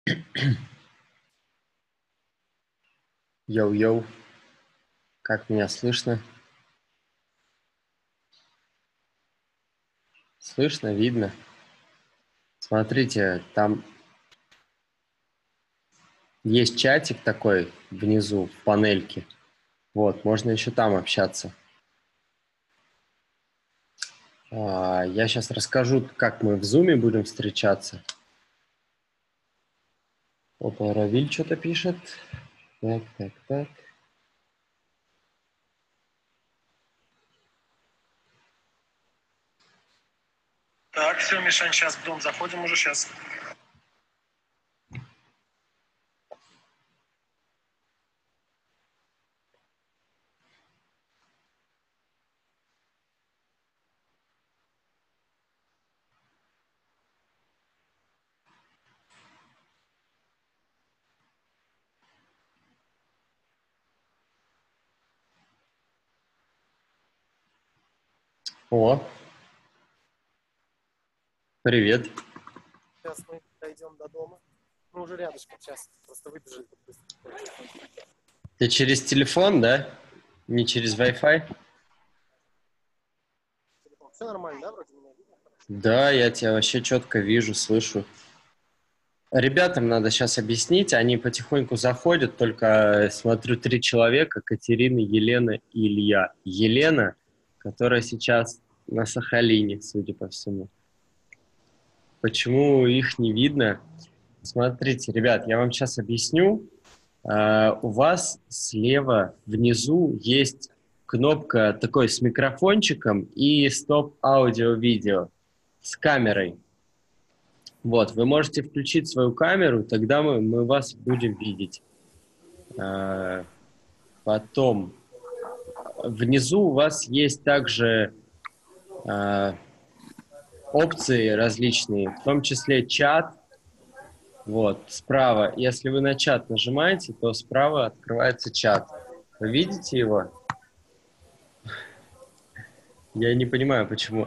Йоу-йоу, как меня слышно? Слышно, видно? Смотрите, там есть чатик такой внизу в панельке. Вот, можно еще там общаться. Я сейчас расскажу, как мы в зуме будем встречаться. Опа, Равиль что-то пишет. Так. Так, все, Мишань, сейчас в дом заходим уже, сейчас. О, привет. Сейчас мы дойдем до дома. Мы уже рядышком, сейчас просто выбежали. Ты через телефон, да? Не через Wi-Fi? Все нормально, да, вроде меня видно? Да, я тебя вообще четко вижу, слышу. Ребятам надо сейчас объяснить, они потихоньку заходят, только смотрю 3 человека, Катерина, Елена и Илья. Елена, которая сейчас на Сахалине, судя по всему. Почему их не видно? Смотрите, ребят, я вам сейчас объясню. У вас слева внизу есть кнопка такой с микрофончиком и стоп-аудио-видео с камерой. Вот, вы можете включить свою камеру, тогда мы вас будем видеть. Потом внизу у вас есть также опции различные, в том числе чат. Вот, справа, если вы на чат нажимаете, то справа открывается чат. Вы видите его? Я не понимаю, почему.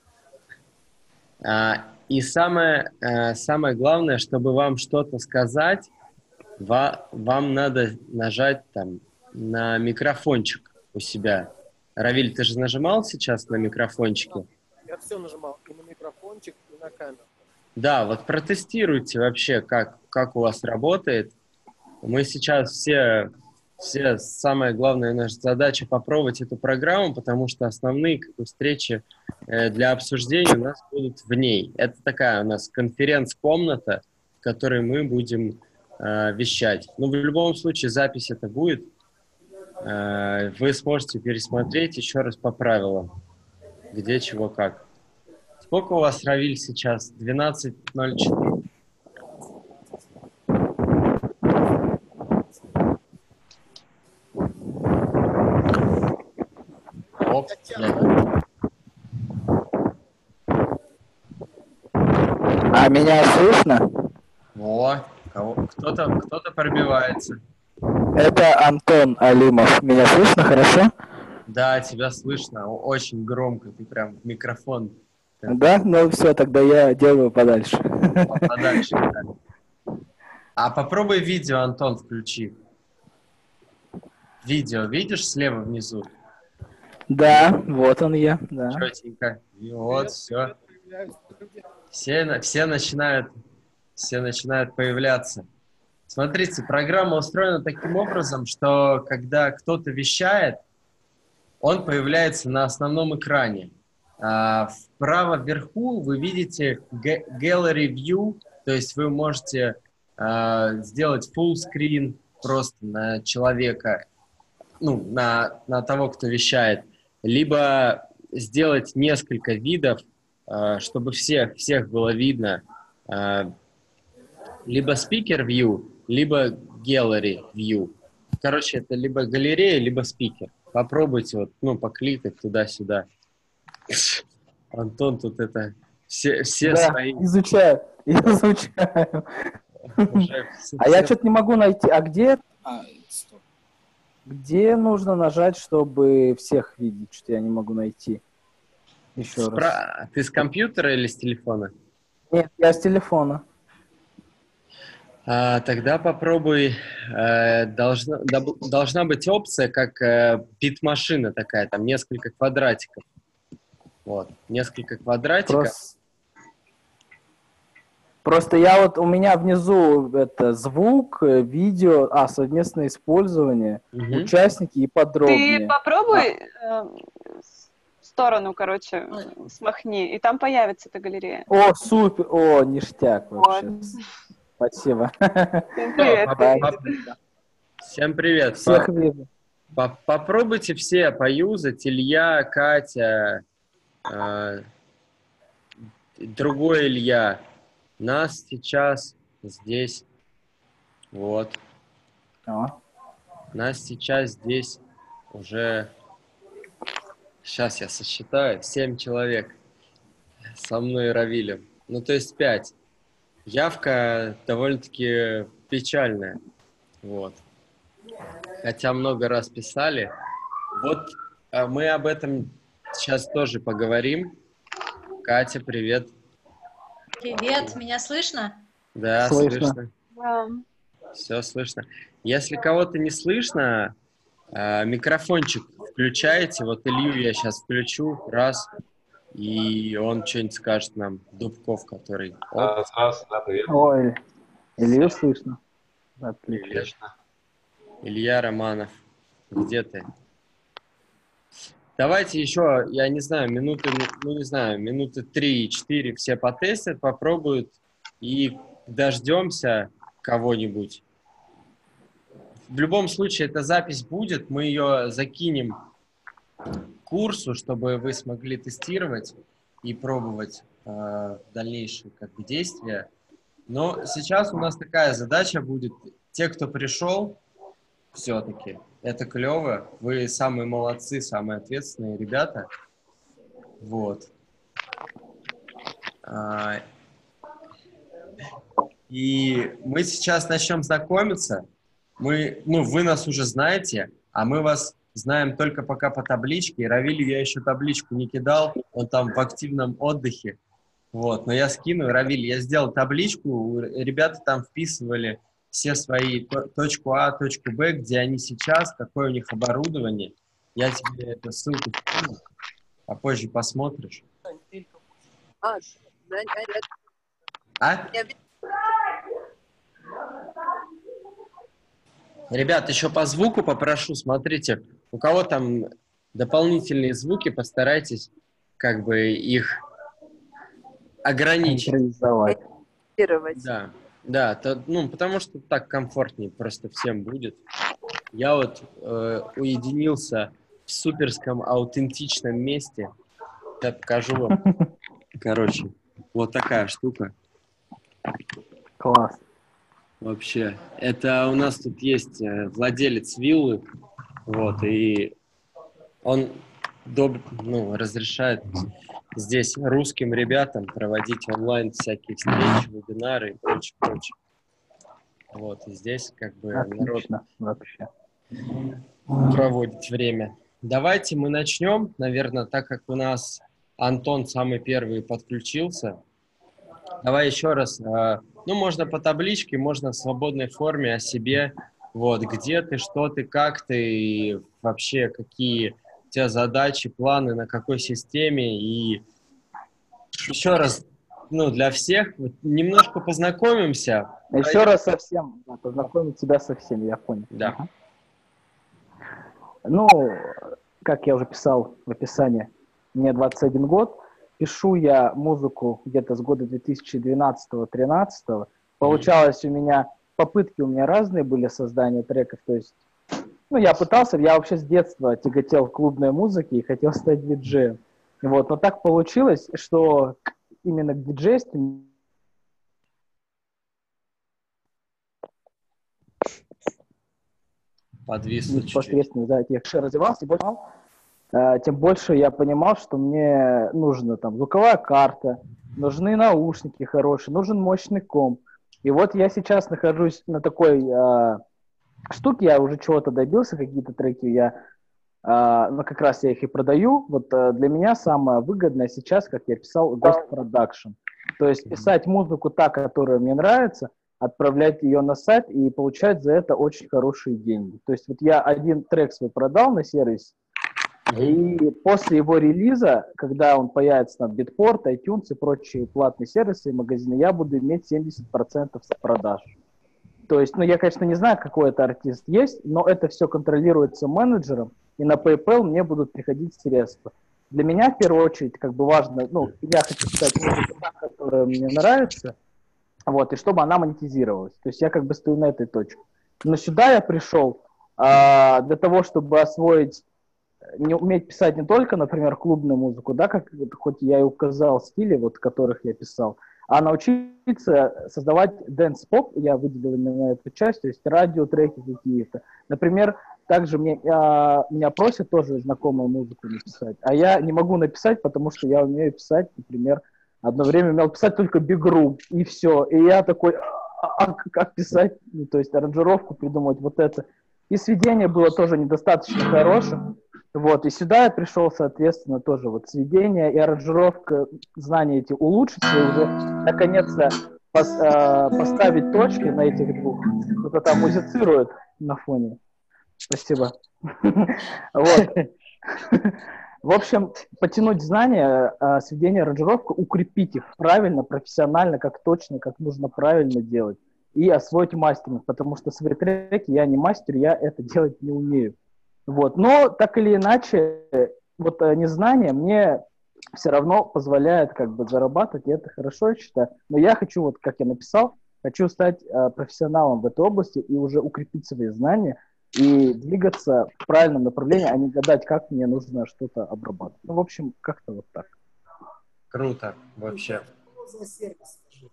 И самое главное, чтобы вам что-то сказать, вам надо нажать там на микрофончик у себя. Равиль, ты же нажимал сейчас на микрофончике? Я все нажимал, и на микрофончик, и на камеру. Да, вот протестируйте вообще, как у вас работает. Мы сейчас все самая главная наша задача попробовать эту программу, потому что основные встречи для обсуждения у нас будут в ней. Это такая у нас конференц-комната, в которой мы будем вещать. Но в любом случае запись это будет. Вы сможете пересмотреть еще раз по правилам, где, чего, как. Сколько у вас, Равиль, сейчас? 12:04? Оп, А меня слышно? Во, кто-то пробивается. Это Антон Алимов. Меня слышно хорошо? Да, тебя слышно. Очень громко. Ты прям в микрофон. Да? Ну все, тогда я делаю подальше. Подальше, да. А попробуй видео, Антон, включи. Видео видишь слева внизу? Да, вот он я. Да. Четенько. И вот, все. Все начинают появляться. Смотрите, программа устроена таким образом, что когда кто-то вещает, он появляется на основном экране. Вправо вверху вы видите Gallery View, то есть вы можете сделать full screen просто на человека, ну, на того, кто вещает, либо сделать несколько видов, чтобы всех было видно, либо speaker view, либо gallery view. Короче, это либо галерея, либо спикер. Попробуйте вот, покликать туда-сюда. Антон тут это все Да, свои. изучаю. А я что-то не могу найти. А где? Где нужно нажать, чтобы всех видеть? Что я не могу найти. Еще раз. Ты с компьютера или с телефона? Нет, я с телефона. Тогда попробуй. Должна быть опция, как бит-машина такая, там несколько квадратиков. Вот, несколько квадратиков. Просто я вот, у меня внизу это звук, видео, совместное использование, Мгм. участники и Ты подробнее. попробуй в сторону, короче, смахни, и там появится эта галерея. О, супер, о, ништяк Вот. вообще. Спасибо. Всем привет. Спасибо. Всем привет. Всех вижу. Попробуйте все поюзать. Илья, Катя, другой Илья. Нас сейчас здесь, вот, О, нас сейчас здесь уже, сейчас я сосчитаю, 7 человек со мной и Равилем. Ну, то есть 5. Явка довольно-таки печальная, вот. Хотя много раз писали. Вот мы об этом сейчас тоже поговорим. Катя, привет. Привет, меня слышно? Да, Слышно. слышно. Да. Все слышно. Если кого-то не слышно, микрофончик включаете. Вот Илью я сейчас включу, раз, и он что-нибудь скажет нам, Дубков, который... Оп, Да, привет. Ой, Илью слышно. Отлично. привет. Илья Романов, где ты? Давайте еще, я не знаю, минуты 3-4 все потестят, попробуют, и дождемся кого-нибудь. В любом случае, эта запись будет, мы ее закинем к курсу, чтобы вы смогли тестировать и пробовать дальнейшие действия. Но сейчас у нас такая задача будет. Те, кто пришел, все-таки, это клево. Вы самые молодцы, самые ответственные ребята. Вот. И мы сейчас начнем знакомиться. Вы нас уже знаете, а мы вас знаем только пока по табличке. И Равилю я еще табличку не кидал, он там в активном отдыхе. Вот, но я скину. Равиль, я сделал табличку, ребята там вписывали все свои точку А, точку Б, где они сейчас, какое у них оборудование. Я тебе эту ссылку скину, а позже посмотришь. А? Ребят, еще по звуку попрошу, смотрите, у кого там дополнительные звуки, постарайтесь их ограничить. Нейтрализовать. Да, потому что так комфортнее просто всем будет. Я вот уединился в суперском аутентичном месте. Я покажу вам. Короче, вот такая штука. Класс. Вообще, это у нас тут есть владелец виллы, вот, и он разрешает здесь русским ребятам проводить онлайн всякие встречи, вебинары и прочее. Вот, и здесь народ Отлично, вообще. проводит время. Давайте мы начнем, наверное, так как у нас Антон самый первый подключился. Давай еще раз, можно по табличке, можно в свободной форме о себе, вот, где ты, что ты, как ты, и вообще какие у тебя задачи, планы, на какой системе, и еще раз, для всех, немножко познакомимся. Еще раз совсем, познакомить тебя со всеми, я понял. Да. Ага. Как я уже писал в описании, мне 21 год, пишу я музыку где-то с года 2012-2013. Получалось у меня, попытки у меня разные были создания треков, то есть, я вообще с детства тяготел к клубной музыке и хотел стать диджеем. Вот, но так получилось, что именно к диджейству Подвисло непосредственно, да, я развивался, тем больше я понимал, что мне нужна звуковая карта, нужны наушники хорошие, нужен мощный комп. И вот я сейчас нахожусь на такой штуке, я уже чего-то добился, какие-то треки как раз я их и продаю. Вот для меня самое выгодное сейчас, как я писал, Ghost Production. То есть писать музыку та, которая мне нравится, отправлять ее на сайт и получать за это очень хорошие деньги. То есть вот я один трек свой продал на сервис, и после его релиза, когда он появится на Beatport, iTunes и прочие платные сервисы и магазины, я буду иметь 70% с продаж. То есть, ну, я, конечно, не знаю, какой это артист есть, но это все контролируется менеджером, и на PayPal мне будут приходить средства. Для меня, в первую очередь, как бы важно, ну, я хочу писать музыку, которая мне нравится, вот, и чтобы она монетизировалась. То есть я как бы стою на этой точке. Но сюда я пришел для того, чтобы освоить, не уметь писать не только, например, клубную музыку, да, как хоть я и указал стили, вот, которых я писал, а научиться создавать дэнс-поп, я выделил именно эту часть, то есть радиотреки какие-то. Например, также меня просят тоже знакомую музыку написать, а я не могу написать, потому что я умею писать, например, одно время умел писать только Big Room, и все. И я такой, как писать, ну, то есть аранжировку придумать, вот это. И сведение было тоже недостаточно хорошим. Вот, и сюда я пришел, соответственно, тоже вот сведение и аранжировка, знания эти улучшить, и уже наконец-то поставить точки на этих двух. Кто-то там музицирует на фоне. Спасибо. Вот. В общем, потянуть знания, сведение, аранжировку, укрепить их правильно, профессионально, как точно, как нужно правильно делать. И освоить мастеринг, потому что свои треки я не мастер, я это делать не умею. Вот. Но так или иначе, вот незнание мне все равно позволяет как бы зарабатывать, и это хорошо, я считаю. Но я хочу, вот как я написал, хочу стать профессионалом в этой области и уже укрепить свои знания и двигаться в правильном направлении, а не гадать, как мне нужно что-то обрабатывать. Ну, в общем, как-то вот так. Круто, вообще. Что за сервис, скажи?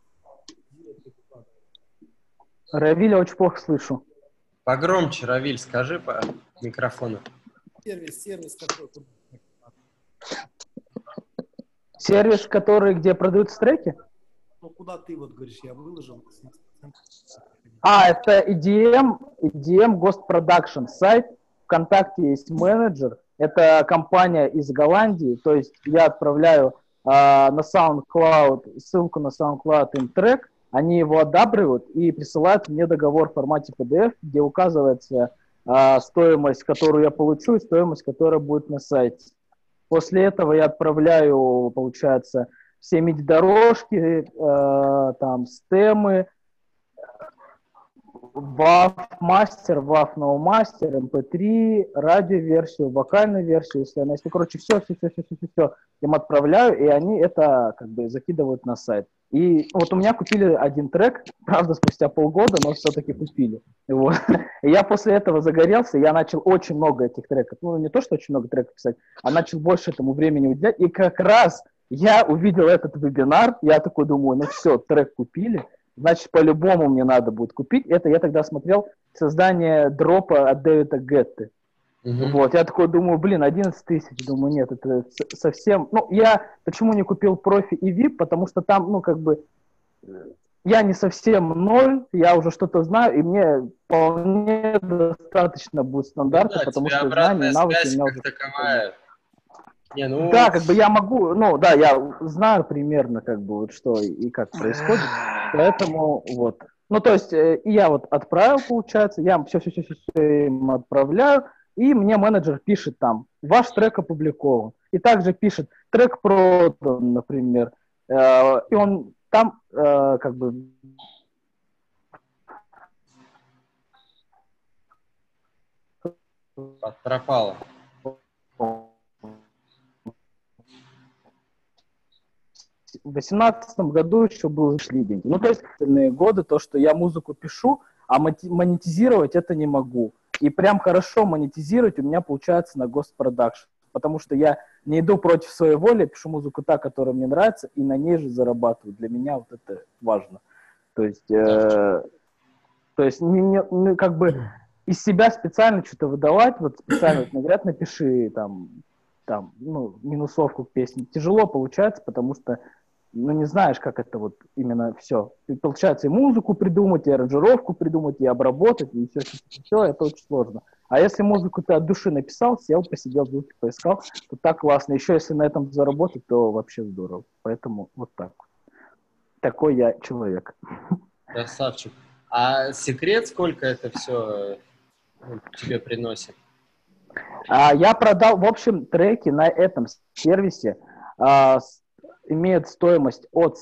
Равиля очень плохо слышу. Погромче, Равиль, скажи по микрофону. Сервис какой? Сервис, который, где продаются треки? Ну, куда ты вот говоришь, я выложил. Это EDM Ghost Production сайт. ВКонтакте есть менеджер. Это компания из Голландии. То есть я отправляю на SoundCloud, ссылку на SoundCloud им трек. Они его одабривают и присылают мне договор в формате PDF, где указывается стоимость, которую я получу, и стоимость, которая будет на сайте. После этого я отправляю, получается, все MIDI-дорожки, там, стемы, WAV мастер, WAV No Master, MP3, радиоверсию, вокальную версию, если она есть. Ну, короче, все им отправляю, и они это как бы закидывают на сайт. И вот у меня купили один трек, правда, спустя полгода, но все-таки купили. Вот. И я после этого загорелся, я начал очень много этих треков. Ну, не то, что очень много треков писать, а начал больше этому времени уделять. И как раз я увидел этот вебинар, я такой думаю, ну все, трек купили, значит, по-любому мне надо будет купить. Это я тогда смотрел создание дропа от Дэвида Гетты. Вот, я такой думаю, 11 тысяч, думаю, нет, это совсем... Ну, я почему не купил профи и VIP, потому что там, ну, как бы, я не совсем ноль, я уже что-то знаю, и мне вполне достаточно будет стандарта, да, потому что знания, навыки у меня уже... Таковая. Не, ну... Да, как бы я могу, ну, да, я знаю примерно, как бы, вот что и как происходит, поэтому, вот. Ну, то есть, и я вот отправил, получается, я все им отправляю, и мне менеджер пишет там, ваш трек опубликован. И также пишет, трек продан, например. И он там как бы... Пропало. В 2018 году еще был шли деньги. Ну, то есть, годы, то, что я музыку пишу, а монетизировать это не могу. И прям хорошо монетизировать у меня получается на Ghost Production, потому что я не иду против своей воли, пишу музыку та, которая мне нравится, и на ней же зарабатываю. Для меня вот это важно. То есть как бы из себя специально что-то выдавать, вот специально говорят, напиши там, ну, минусовку к песне. Тяжело получается, потому что ну, не знаешь, как это вот именно все. И получается и музыку придумать, и аранжировку придумать, и обработать, и все, это очень сложно. А если музыку ты от души написал, сел, посидел, звуки поискал, то так классно. Еще если на этом заработать, то вообще здорово. Поэтому вот так. Такой я человек. Красавчик. А секрет, сколько это все тебе приносит? Я продал, в общем, треки на этом сервисе имеют стоимость от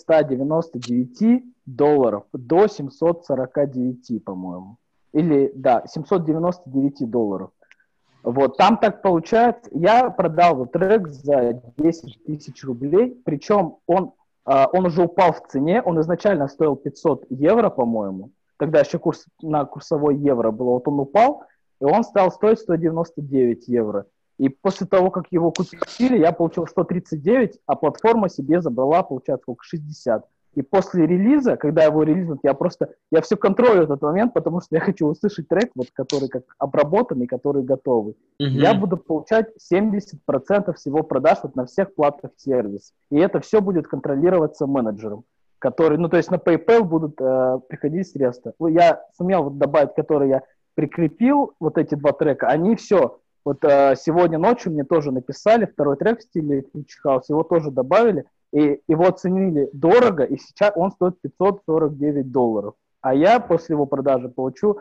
$199 до 749, по-моему. Или, да, $799. Вот, там так получается. Я продал вот трек за 10 тысяч рублей, причем он уже упал в цене, он изначально стоил 500 евро, по-моему. Тогда еще курс на курсовой евро было, вот он упал, и он стал стоить 199 евро. И после того, как его купили, я получил 139, а платформа себе забрала, получается, сколько, 60. И после релиза, когда его релизнут, я все контролю этот момент, потому что я хочу услышать трек, вот, который как обработанный, который готовый. Я буду получать 70% всего продаж вот на всех платных сервисах. И это все будет контролироваться менеджером, который, ну, то есть на PayPal будут приходить средства. Я сумел вот добавить, который я прикрепил, вот эти два трека, они все. Вот сегодня ночью мне тоже написали второй трек в стиле Electric House, его тоже добавили, и его оценили дорого, и сейчас он стоит $549. А я после его продажи получу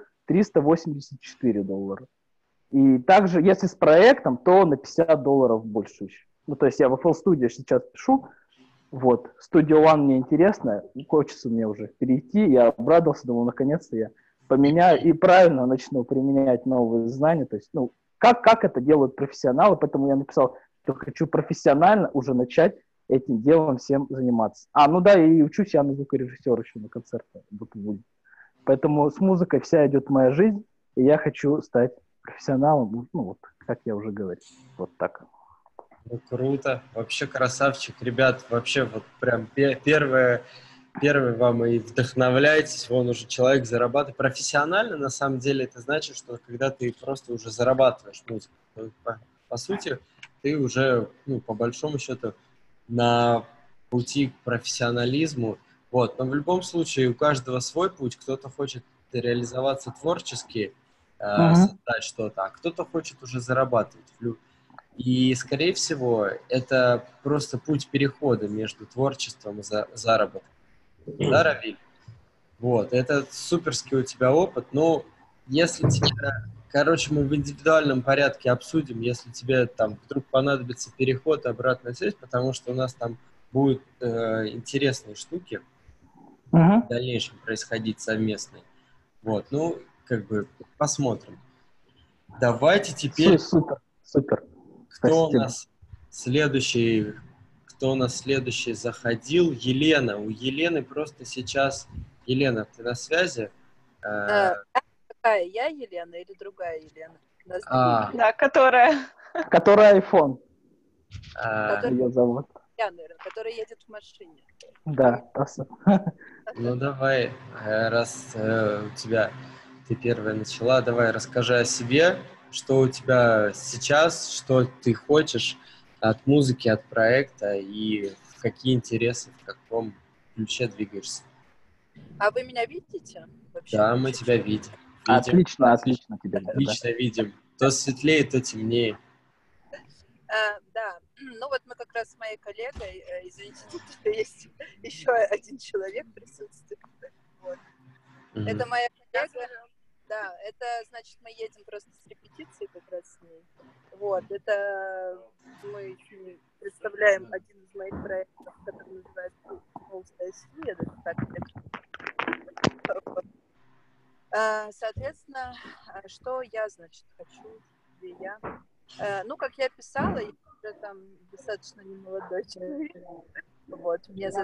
$384. И также, если с проектом, то на $50 больше еще. Ну, то есть я в FL Studio сейчас пишу, вот, Studio One мне интересно, хочется мне уже перейти, я обрадовался, думал, наконец-то я поменяю и правильно начну применять новые знания, то есть, ну, как это делают профессионалы, поэтому я написал, что хочу профессионально уже начать этим делом всем заниматься. Ну да, и учусь я на звукорежиссера еще на концерте. Поэтому с музыкой вся идет моя жизнь, и я хочу стать профессионалом, ну вот, как я уже говорил, вот так. Ну, круто, вообще красавчик, ребят, вообще вот прям первое вам и вдохновляетесь, вон уже человек зарабатывает. Профессионально, на самом деле, это значит, что когда ты просто уже зарабатываешь музыку, по сути, ты уже, ну, по большому счету, на пути к профессионализму. Вот. Но в любом случае у каждого свой путь. Кто-то хочет реализоваться творчески, создать что-то, а кто-то хочет уже зарабатывать. И, скорее всего, это просто путь перехода между творчеством и заработком. Да, Равиль? Вот, это суперский у тебя опыт, но если тебе, короче, мы в индивидуальном порядке обсудим, если тебе там вдруг понадобится переход, обратная связь, потому что у нас там будут интересные штуки в дальнейшем происходить совместные. Вот, ну, как бы посмотрим. Давайте теперь... Супер. Кто у нас следующий заходил? Елена. У Елены просто сейчас... Елена, ты на связи? Какая, я Елена или другая Елена? Да, которая. Которая iPhone. Ее зовут. наверное, которая едет в машине. Да. Ну давай, раз у тебя ты первая начала, давай расскажи о себе, что у тебя сейчас, что ты хочешь от музыки, от проекта и в какие интересы, в каком ключе двигаешься. А вы меня видите? Вообще? Да, мы тебя видим. Отлично тебя видим. Отлично видим. То светлее, то темнее. Да, ну вот мы как раз с моей коллегой, извините, тут есть еще один человек присутствует. Вот. Это моя коллега. Да, это значит, мы едем просто с репетицией как раз с ней. Вот, это мы представляем один из моих проектов, который называется «Толстая семья», даже так. Соответственно, что я, значит, хочу, где я. Ну, как я писала, я уже там достаточно немолодой человек. Вот, мне за...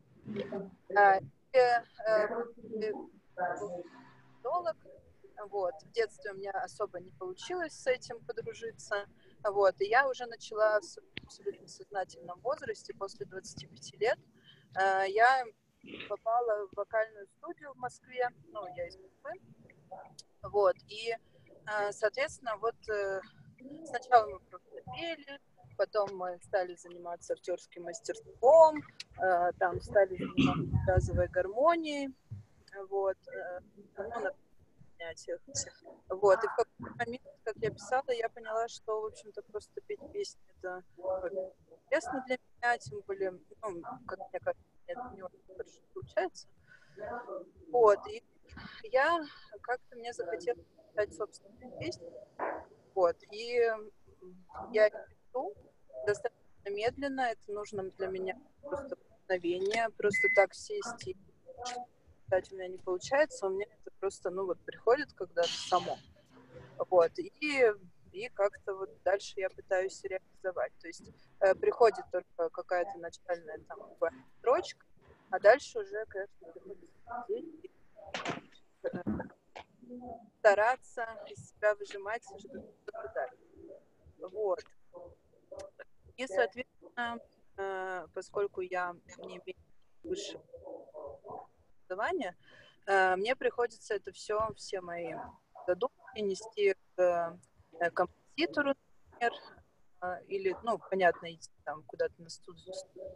Вот, в детстве у меня особо не получилось с этим подружиться. Вот, и я уже начала в абсолютно сознательном возрасте, после 25 лет, я попала в вокальную студию в Москве, ну, я из Москвы. Вот, и, соответственно, вот... Сначала мы просто пели, потом мы стали заниматься актерским мастерством, там стали заниматься джазовой гармонией, вот, на занятиях. Вот, и в какой-то момент, как я писала, я поняла, что, в общем-то, просто петь песни это интересно для меня, тем более, ну, как мне кажется, это не очень хорошо получается. Вот, и я как-то мне захотелось писать собственные песни, вот, и я пишу достаточно медленно, это нужно для меня просто мгновение, просто так сесть и писать у меня не получается, у меня это просто, ну вот, приходит когда-то само, вот, и как-то вот дальше я пытаюсь реализовать, то есть приходит только какая-то начальная там строчка, а дальше уже, конечно, приходится сидеть и стараться из себя выжимать что-то дальше. Вот. И, соответственно, поскольку я не имею высшего образования, мне приходится это все мои задумки нести к композитору, например, или, ну, понятно, идти там куда-то на студию,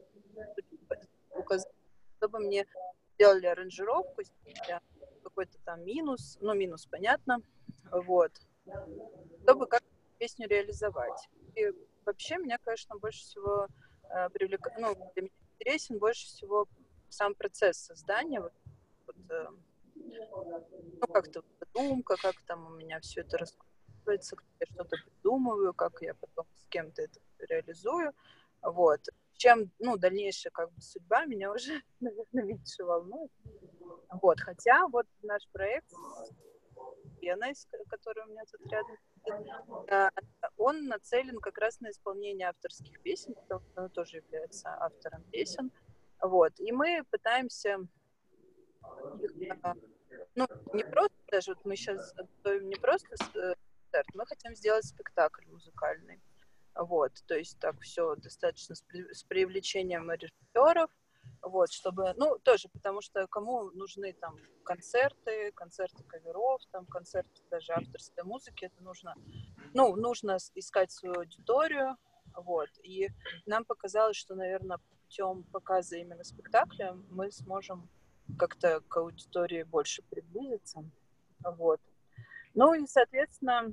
чтобы мне сделали аранжировку, какой-то там минус, ну, минус понятно, вот, чтобы как песню реализовать. И вообще меня, конечно, больше всего привлекает, ну, для меня интересен больше всего сам процесс создания, ну, как-то задумка, как там у меня все это раскручивается, как я что-то придумываю, как я потом с кем-то это реализую, вот. Чем, ну, дальнейшая как бы судьба меня уже, наверное, меньше волнует. Вот, хотя вот наш проект с Леной, который у меня тут рядом, он нацелен как раз на исполнение авторских песен, потому что он тоже является автором песен. Вот, и мы пытаемся их, ну, не просто даже, вот мы сейчас готовим не просто концерт, мы хотим сделать спектакль музыкальный. Вот, то есть так все достаточно с привлечением режиссеров, вот, чтобы, ну, тоже, потому что кому нужны там концерты каверов, там, концерты даже авторской музыки, это нужно, ну, нужно искать свою аудиторию, вот, и нам показалось, что, наверное, путем показа именно спектакля мы сможем как-то к аудитории больше приблизиться, вот. Ну и, соответственно,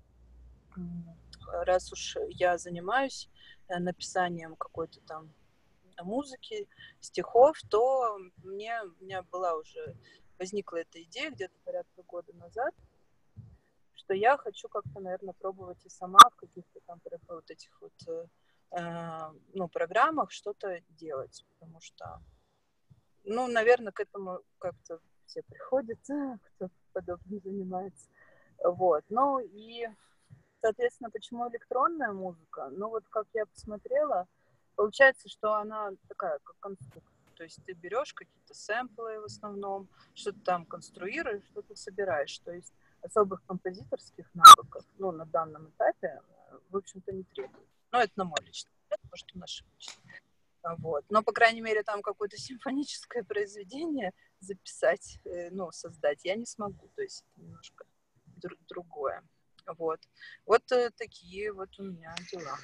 раз уж я занимаюсь написанием какой-то там музыки, стихов, то у меня возникла эта идея где-то порядка года назад, что я хочу как-то, наверное, пробовать и сама в каких-то там вот этих вот ну, программах что-то делать, потому что, ну, наверное, к этому как-то все приходят, кто подобным занимается. Вот. Ну и, соответственно, почему электронная музыка? Ну вот как я посмотрела, получается, что она такая, как конструктор. То есть ты берешь какие-то сэмплы в основном, что-то там конструируешь, что-то собираешь. То есть особых композиторских навыков, ну, на данном этапе, в общем-то, не требует. Но это на мой личный взгляд, может, он ошибочный. Вот. Но, по крайней мере, там какое-то симфоническое произведение записать, ну, создать я не смогу. То есть это немножко другое. Вот. Вот такие вот у меня дела.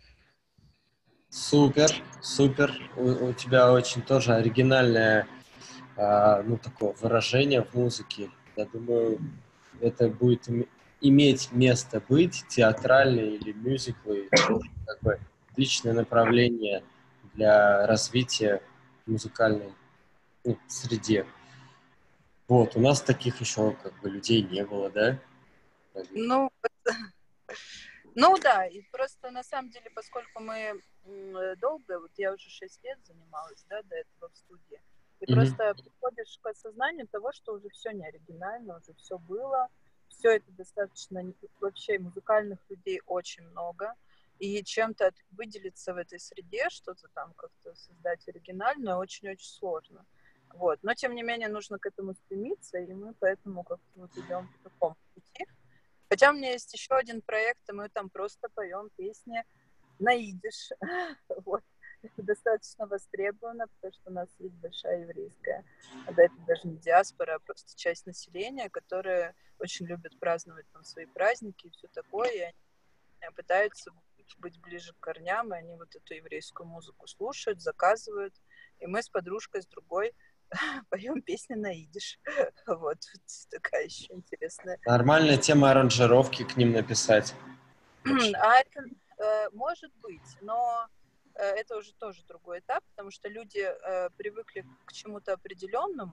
Супер, супер. У тебя очень тоже оригинальное, ну, такое выражение в музыке. Я думаю, это будет иметь место быть, театральные или мюзиклы, тоже как бы отличное направление для развития музыкальной, ну, среде. Вот, у нас таких еще как бы людей не было, да? Ну, ну да, и просто на самом деле, поскольку мы долго, вот я уже 6 лет занималась, да, до этого в студии, и просто приходишь к осознанию того, что уже все не оригинально, уже все было, все это достаточно, вообще музыкальных людей очень много, и чем-то выделиться в этой среде, что-то там как-то создать оригинальное, очень-очень сложно. Вот. Но, тем не менее, нужно к этому стремиться, и мы поэтому как-то вот идем по такому пути. Хотя у меня есть еще один проект, и мы там просто поем песни на идиш. Вот. Это достаточно востребовано, потому что у нас есть большая еврейская, да, это даже не диаспора, а просто часть населения, которая очень любит праздновать там свои праздники и все такое, и они пытаются быть ближе к корням, и они вот эту еврейскую музыку слушают, заказывают, и мы с подружкой, с другой поем песни на идиш. Вот такая еще интересная. Нормальная тема аранжировки к ним написать. А это может быть, но это уже тоже другой этап, потому что люди привыкли к чему-то определенному,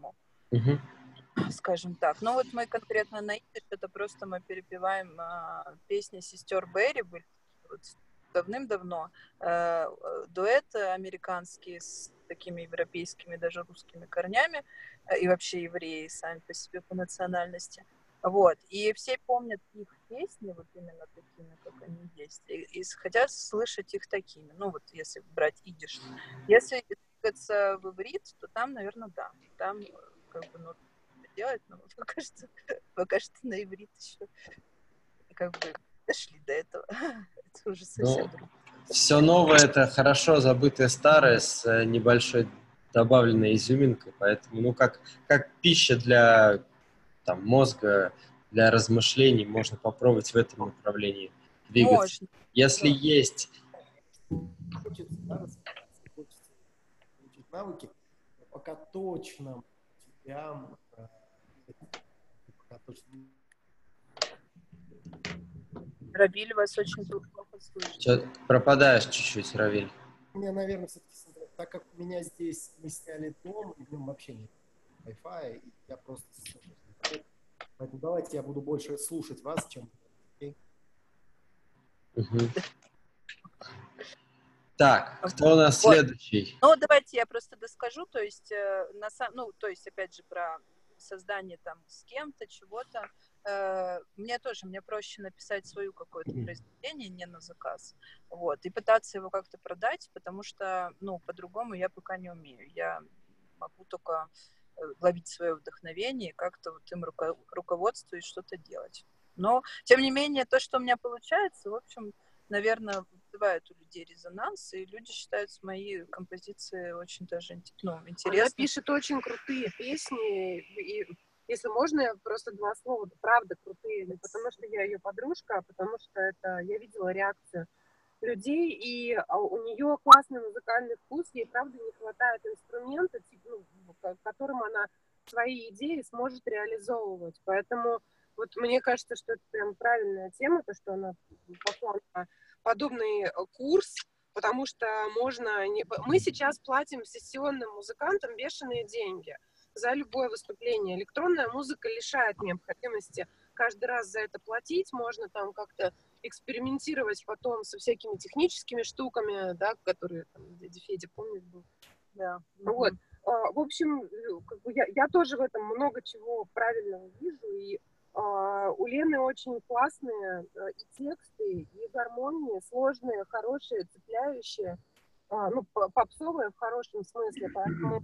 Мгм. скажем так. Ну вот мы конкретно на идиш, это просто мы перепеваем песни сестер Берри, были вот давным-давно, дуэт американский с такими европейскими, даже русскими корнями, и вообще евреи сами по себе по национальности. Вот. И все помнят их песни вот именно такими, как они есть, и хотят слышать их такими. Ну вот если брать идиш. Если двигаться в иврит, то там, наверное, да. Там как бы нужно делать, но пока что на иврит еще как бы дошли до этого. Это уже совсем Ну, другое. все новое — это хорошо забытое старое с небольшой добавленной изюминкой, поэтому, ну, как пища для там, мозга, для размышлений, можно попробовать в этом направлении двигаться. Можно. Если Да. есть... Хочется, да, развиваться, хочется получить навыки, но пока точно прям, пока точно Равиль вас очень плохо слышит. Чё, пропадаешь чуть-чуть, Равиль. у меня, наверное, все-таки, так как у меня здесь мы сняли дом, и в нем вообще нет Wi-Fi, и я просто слушаю интернет. Поэтому давайте я буду больше слушать вас, чем... Окей? Мгм. Так, кто у нас Вот. следующий? Ну, давайте я просто доскажу, то есть, то есть, опять же, про создание там с кем-то, чего-то. Мне проще написать свою какое-то произведение, не на заказ, вот, и пытаться его как-то продать, потому что, ну, по-другому я пока не умею. Я могу только ловить свое вдохновение и как-то вот им руководствуюсь, что-то делать. Но, тем не менее, то, что у меня получается, в общем, наверное, вызывает у людей резонанс, и люди считают мои композиции очень даже интересными. Она пишет очень крутые песни, и если можно, я просто два слова, правда крутые, не потому что я ее подружка, а потому что это я видела реакцию людей, и у нее классный музыкальный вкус, ей правда не хватает инструмента, которым она свои идеи сможет реализовывать. Поэтому вот мне кажется, что это прям правильная тема, то, что она пошла на подобный курс, потому что можно... Мы сейчас платим сессионным музыкантам бешеные деньги за любое выступление. Электронная музыка лишает необходимости каждый раз за это платить. Можно там как-то экспериментировать потом со всякими техническими штуками, да, которые там, дядя Федя, помнишь, был? Да. Вот. В общем, как бы я тоже в этом много чего правильного вижу, и у Лены очень классные и тексты, и гармонии, сложные, хорошие, цепляющие, попсовые в хорошем смысле, поэтому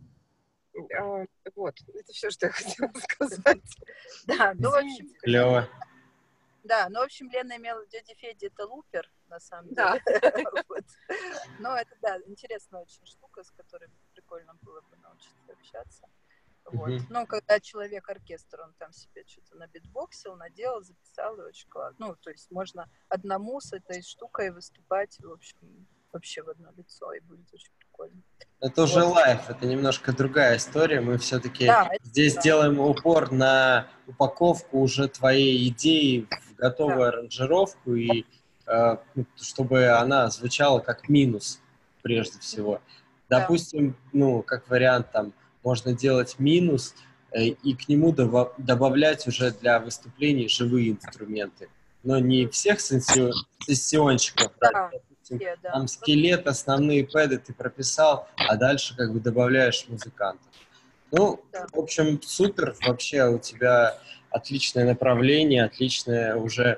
вот, это все, что я хотела сказать. Да, ну, в общем... Клево. Да, ну, в общем, Лена имела в виду, дядя Федя — это лупер, на самом деле. Да. Вот. Но это, да, интересная очень штука, с которой прикольно было бы научиться общаться. Вот. Мгм. Ну, когда человек-оркестр, он там себе что-то набитбоксил, наделал, записал, и очень классно. Ну, то есть можно одному с этой штукой выступать, в общем, вообще в одно лицо, и будет очень прикольно. Это уже Вот. лайф, это немножко другая история. Мы все-таки Да, это здесь да. делаем упор на упаковку уже твоей идеи в готовую аранжировку, и чтобы она звучала как минус прежде всего. Да. Допустим, ну, как вариант, там можно делать минус и к нему добавлять уже для выступлений живые инструменты. Но не всех сессионщиков брать. Да. Допустим, Да. там скелет, основные пэды ты прописал, а дальше как бы добавляешь музыкантов. Ну, Да. в общем, супер. Вообще у тебя отличное направление, отличное уже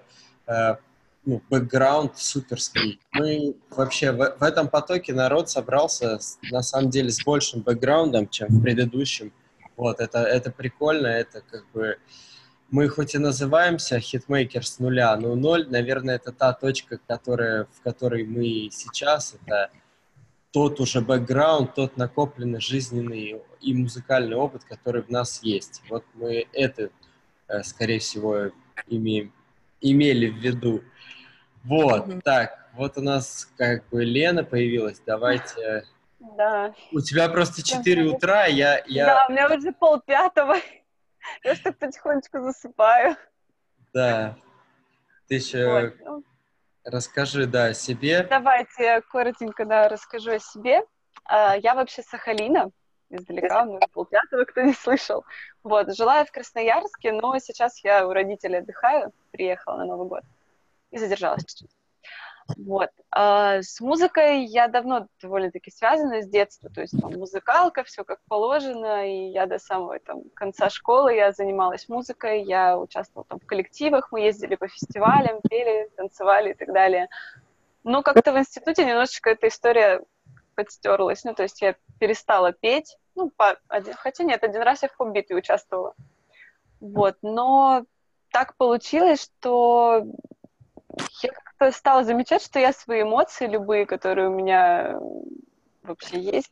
бэкграунд суперский. Мы вообще в этом потоке народ собрался на самом деле с большим бэкграундом, чем в предыдущем. Вот, это прикольно, это как бы... Мы хоть и называемся хитмейкер с нуля, но ноль, наверное, это та точка, в которой мы сейчас. Это тот уже бэкграунд, тот накопленный жизненный и музыкальный опыт, который в нас есть. Вот мы это, скорее всего, имели в виду. Вот, так, вот у нас как бы Лена появилась. Давайте... Да. У тебя просто 4 утра, Да, у меня уже 4:30. Я же так потихонечку засыпаю. Да. Ты еще Вот. расскажи, да, о себе. Давайте я коротенько, расскажу о себе. Я вообще с Сахалина, издалека, у меня 4:30, кто не слышал. Вот, жила я в Красноярске, но сейчас я у родителей отдыхаю, приехала на Новый год и задержалась чуть-чуть. Вот. А с музыкой я давно довольно-таки связана с детства, то есть там музыкалка, все как положено, и я до самого там конца школы я занималась музыкой, я участвовала там в коллективах, мы ездили по фестивалям, пели, танцевали и так далее. Но как-то в институте немножечко эта история подстерлась, ну, то есть я перестала петь, ну, хотя нет, один раз я в поп-битве участвовала, вот, но так получилось, что я как-то стала замечать, что я свои эмоции, любые, которые у меня вообще есть,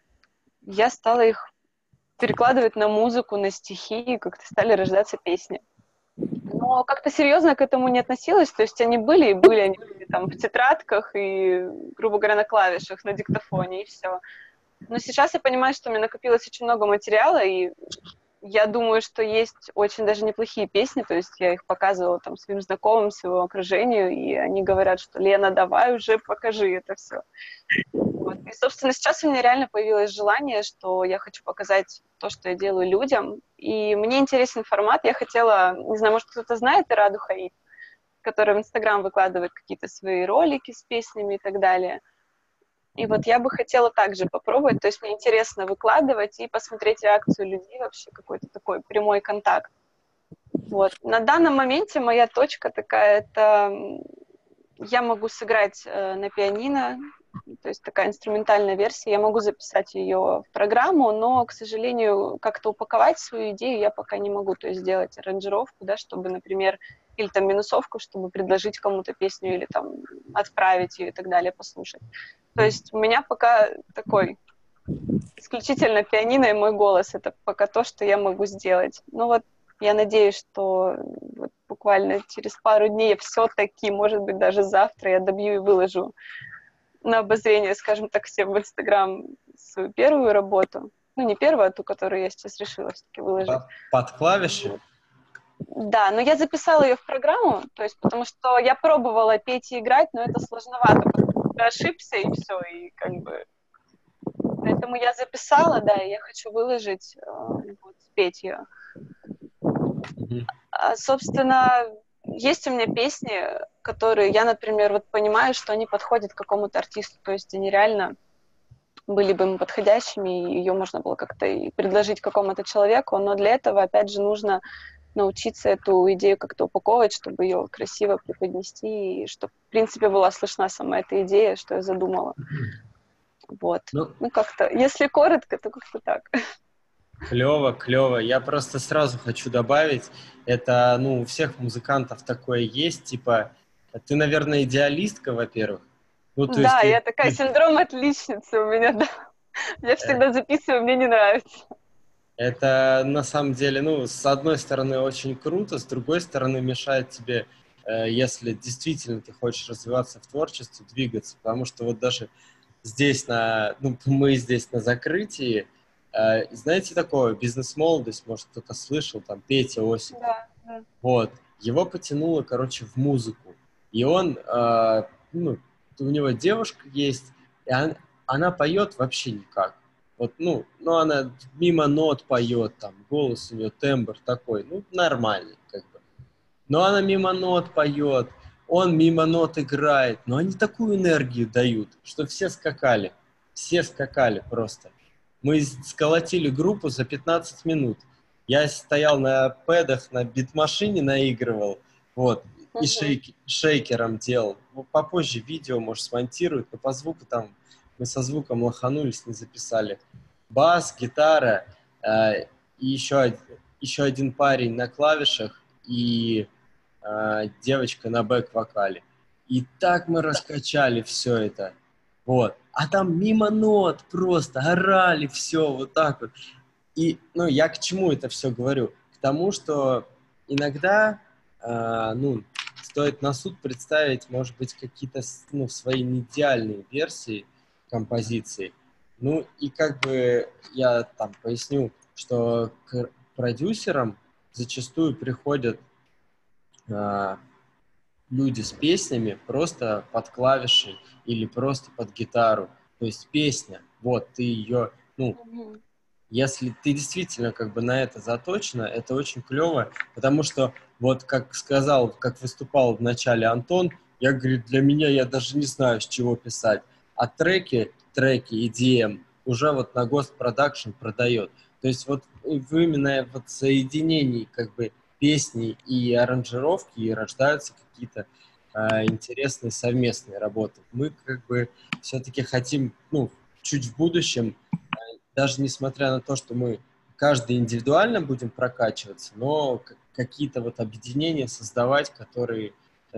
я стала их перекладывать на музыку, на стихи, и как-то стали рождаться песни. Но как-то серьезно к этому не относилась, то есть они были там в тетрадках и, грубо говоря, на клавишах, на диктофоне, и все. Но сейчас я понимаю, что у меня накопилось очень много материала, и я думаю, что есть очень даже неплохие песни, то есть я их показывала там своим знакомым, своему окружению, и они говорят, что Лена, давай уже покажи это все. Вот. И, собственно, сейчас у меня реально появилось желание, что я хочу показать то, что я делаю людям, и мне интересен формат, я хотела, не знаю, может, кто-то знает Ираду Хаид, которая в Инстаграм выкладывает какие-то свои ролики с песнями и так далее. И вот я бы хотела также попробовать, то есть мне интересно выкладывать и посмотреть реакцию людей, вообще какой-то такой прямой контакт. Вот. На данном моменте моя точка такая, это я могу сыграть на пианино, то есть такая инструментальная версия, я могу записать ее в программу, но, к сожалению, как-то упаковать свою идею я пока не могу, то есть сделать аранжировку, да, чтобы, например, или там минусовку, чтобы предложить кому-то песню или там отправить ее и так далее, послушать. То есть у меня пока такой исключительно пианино и мой голос, это пока то, что я могу сделать. Ну вот я надеюсь, что вот буквально через пару дней все-таки, может быть, даже завтра я добью и выложу на обозрение, скажем так, всем в Инстаграм свою первую работу. Ну, не первую, а ту, которую я сейчас решила все-таки выложить. Под клавиши? Да, но я записала ее в программу, то есть потому что я пробовала петь и играть, но это сложновато, потому что ты ошибся и все, и как бы... Поэтому я записала, да, и я хочу выложить, вот, спеть ее. Собственно, есть у меня песни, которые я, например, вот понимаю, что они подходят к какому-то артисту, то есть они реально были бы ему подходящими, и ее можно было как-то и предложить какому-то человеку, но для этого, опять же, нужно научиться эту идею как-то упаковывать, чтобы ее красиво преподнести, и чтобы, в принципе, была слышна сама эта идея, что я задумала. Вот. Ну, как-то, если коротко, то как-то так. Клево, клево. Я просто сразу хочу добавить, это, ну, у всех музыкантов такое есть, типа, ты, наверное, идеалистка, во-первых. Ну, то есть Да, ты... я такая синдром отличницы у меня, да. Я всегда записываю, мне не нравится. Это на самом деле, ну, с одной стороны очень круто, с другой стороны мешает тебе, если действительно ты хочешь развиваться в творчестве, двигаться, потому что вот даже здесь мы здесь на закрытии, знаете такое, бизнес-молодость, может кто-то слышал, там Петя Осипов, Да, да. вот, его потянуло, короче, в музыку, и он, ну, у него девушка есть, и она поет вообще никак. Вот, ну, она мимо нот поет, там, голос у нее, тембр такой, ну, нормальный, как бы. Но она мимо нот поет, он мимо нот играет, но они такую энергию дают, что все скакали просто. Мы сколотили группу за 15 минут. Я стоял на пэдах, на битмашине наигрывал, вот, и шейкером делал. Попозже видео, может, смонтируют, но по звуку там мы со звуком лоханулись, не записали. Бас, гитара, и еще один парень на клавишах и девочка на бэк-вокале. И так мы раскачали все это. Вот. А там мимо нот просто орали все вот так вот. И, ну, я к чему это все говорю? К тому, что иногда, стоит на суд представить, может быть, какие-то, свои неидеальные версии композиции. Ну, и как бы я там поясню, что к продюсерам зачастую приходят люди с песнями просто под клавиши или просто под гитару. То есть песня, вот, ты ее, Если ты действительно как бы на это заточена, это очень клево, потому что вот как сказал, как выступал в начале Антон, я говорю, для меня я даже не знаю, с чего писать. А треки, EDM уже вот на Ghost Production продает. То есть вот в именно вот соединении как бы песни и аранжировки и рождаются какие-то интересные совместные работы. Мы как бы все-таки хотим, ну, чуть в будущем, даже несмотря на то, что мы каждый индивидуально будем прокачиваться, но какие-то вот объединения создавать, которые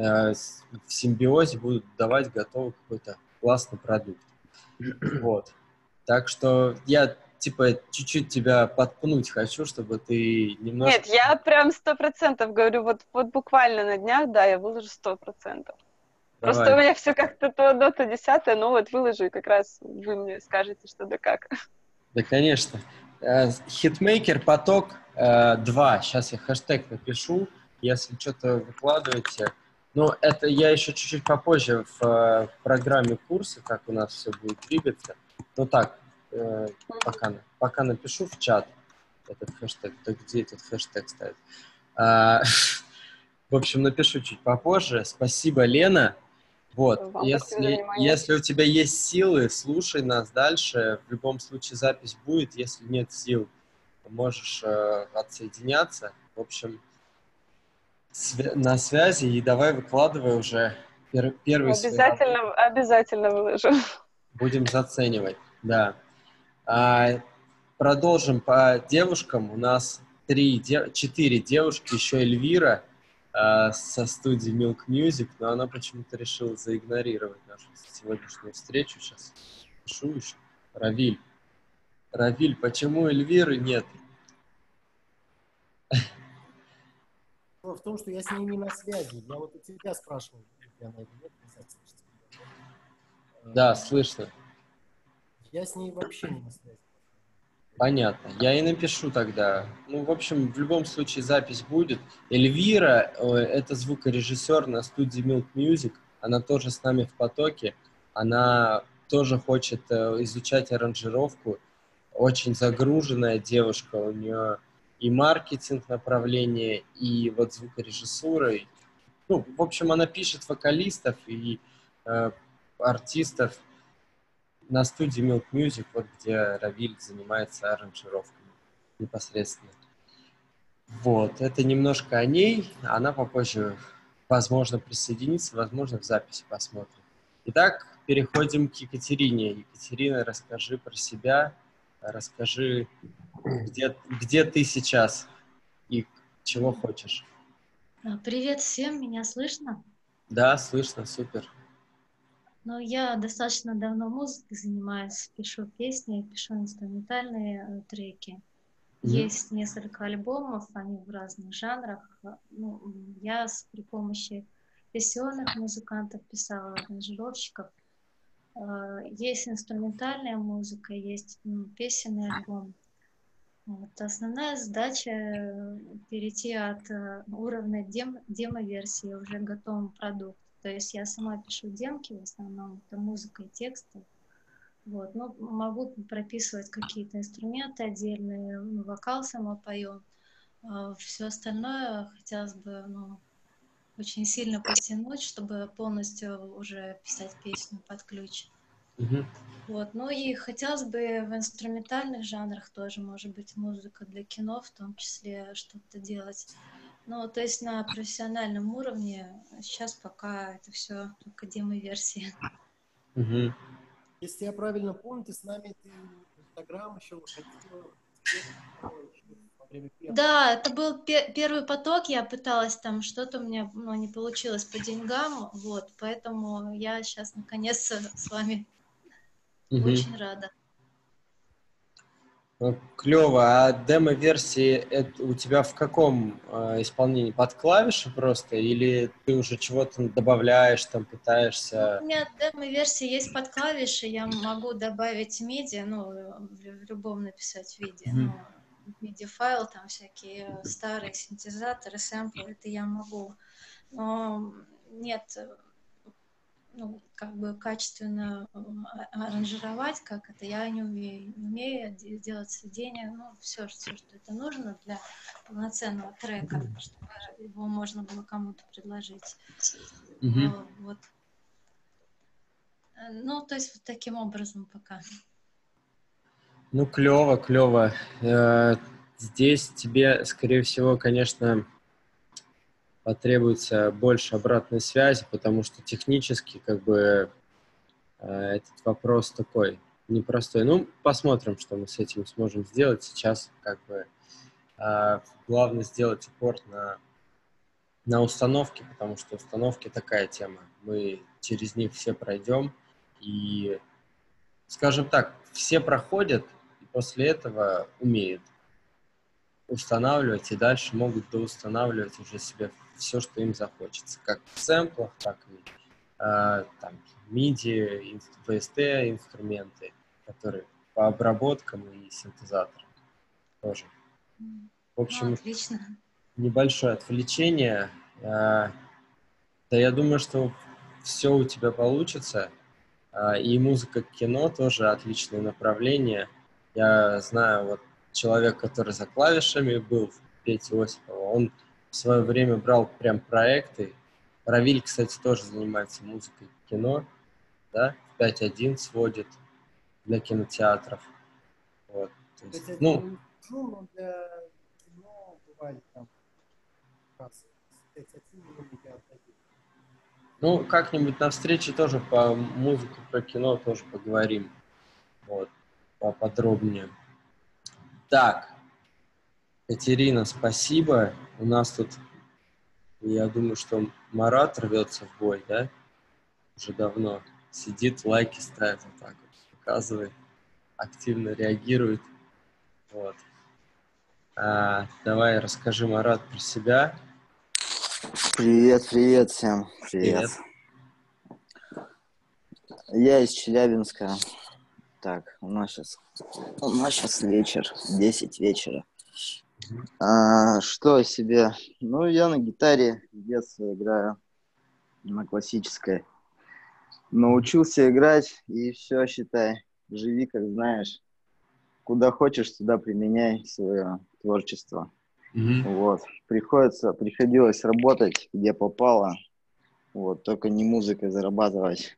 в симбиозе будут давать готовый какой-то классный продукт. Вот. Так что я, типа, чуть-чуть тебя подпнуть хочу, чтобы ты немножко... Нет, я прям 100% говорю, вот буквально на днях, да, я выложу 100%. Просто Давай. у меня все как-то то одно, то десятое, но вот выложу, и как раз вы мне скажете, что да как. Да, конечно. Хитмейкер поток 2. Сейчас я хэштег напишу, если что-то выкладываете. Но это я еще чуть-чуть попозже в программе курса, как у нас все будет двигаться. Ну так, пока напишу в чат этот хэштег. Да где этот хэштег ставить? А, В общем, напишу чуть попозже. Спасибо, Лена. Вот, Вам спасибо за внимание. если у тебя есть силы, слушай нас дальше. В любом случае запись будет. Если нет сил, можешь отсоединяться. В общем, на связи. И давай выкладывай уже первый свой работы. Обязательно выложу. Будем заценивать, да. Продолжим по девушкам. У нас 4 девушки, еще Эльвира со студии Milk Music, но она почему-то решила заигнорировать нашу сегодняшнюю встречу. Сейчас пишу еще. Равиль, почему Эльвиры нет? Дело в том, что я с ней не на связи. Я вот у тебя спрашивал, где она или нет, нельзя слышать. Да, слышно. Я с ней вообще не на связи. Понятно. Я и напишу тогда. Ну, в общем, в любом случае запись будет. Эльвира, это звукорежиссер на студии Milk Music. Она тоже с нами в потоке. Она тоже хочет изучать аранжировку. Очень загруженная девушка. У нее и маркетинг направление, и вот звукорежиссура. Ну, в общем, она пишет вокалистов и артистов на студии Milk Music, вот где Равиль занимается аранжировками непосредственно. Вот, это немножко о ней. Она попозже, возможно, присоединится, возможно, в записи посмотрим. Итак, переходим к Екатерине. Екатерина, расскажи про себя, расскажи, где ты сейчас и чего хочешь. Привет всем, меня слышно? Да, слышно, супер. Ну, я достаточно давно музыкой занимаюсь, пишу песни, пишу инструментальные треки. Есть несколько альбомов, они в разных жанрах. Ну, я при помощи сессионных музыкантов писала, аранжировщиков. Есть инструментальная музыка, есть песенный альбом. Вот. Основная задача перейти от уровня демо-версии уже к готовому продукту. То есть я сама пишу демки, в основном это музыка и тексты. Вот. Ну, могу прописывать какие-то инструменты отдельные, вокал сама пою. Все остальное хотелось бы очень сильно подтянуть, чтобы полностью уже писать песню под ключ. Вот. Ну и хотелось бы в инструментальных жанрах тоже, может быть, музыка для кино в том числе что-то делать. Ну, то есть на профессиональном уровне сейчас пока это все только демо-версия. Если я правильно помню, ты с нами в Инстаграм еще выходила во время первого. Да, это был первый поток, я пыталась там, что-то у меня не получилось по деньгам, вот, поэтому я сейчас наконец с вами очень рада. Клево. А демо-версии у тебя в каком исполнении? Под клавиши просто? Или ты уже чего-то добавляешь, там пытаешься? У меня демо-версия есть под клавиши, я могу добавить MIDI, в любом написать виде. MIDI-файл, там всякие старые синтезаторы, сэмплы, это я могу. Но нет, ну, как бы качественно аранжировать, как это я не умею делать сведения, ну, все, что это нужно для полноценного трека, чтобы его можно было кому-то предложить. Вот. Ну, то есть вот таким образом пока. Ну, клево, клево. Здесь тебе, скорее всего, конечно, потребуется больше обратной связи, потому что технически, как бы, этот вопрос такой непростой. Ну, посмотрим, что мы с этим сможем сделать. Сейчас, как бы, главное сделать упор на установки, потому что установки такая тема. Мы через них все пройдем, и, скажем так, все проходят, и после этого умеют устанавливать, и дальше могут доустанавливать уже себе все, что им захочется, как в сэмплах, так и там MIDI, VST инструменты, которые по обработкам и синтезаторам тоже. В общем, ну, отлично. Небольшое отвлечение. Да, я думаю, что все у тебя получится. И музыка к кино тоже отличное направление. Я знаю, вот человек, который за клавишами был, Петя Осипова, он в свое время брал прям проекты. Равиль, кстати, тоже занимается музыкой к кино, да, в 5.1 сводит для кинотеатров. Вот. То есть, Кстати, ну, не скажу, но для кино бывали там раз 5.1 я отдаю. ну, как-нибудь на встрече тоже по музыке, про кино тоже поговорим. Вот, поподробнее. Так, Катерина, спасибо. У нас тут, я думаю, что Марат рвется в бой, да? Уже давно сидит, лайки ставит, вот так вот, показывает, активно реагирует. Вот. Давай расскажи, Марат, про себя. Привет, привет всем. Привет. Я из Челябинска. Так, у нас сейчас вечер, 10 вечера. Что о себе? Ну, я на гитаре с детства играю, на классической. Научился играть, и все, считай, живи, как знаешь. Куда хочешь, туда применяй свое творчество. Вот. Приходилось работать, где попало. Вот, только не музыкой зарабатывать.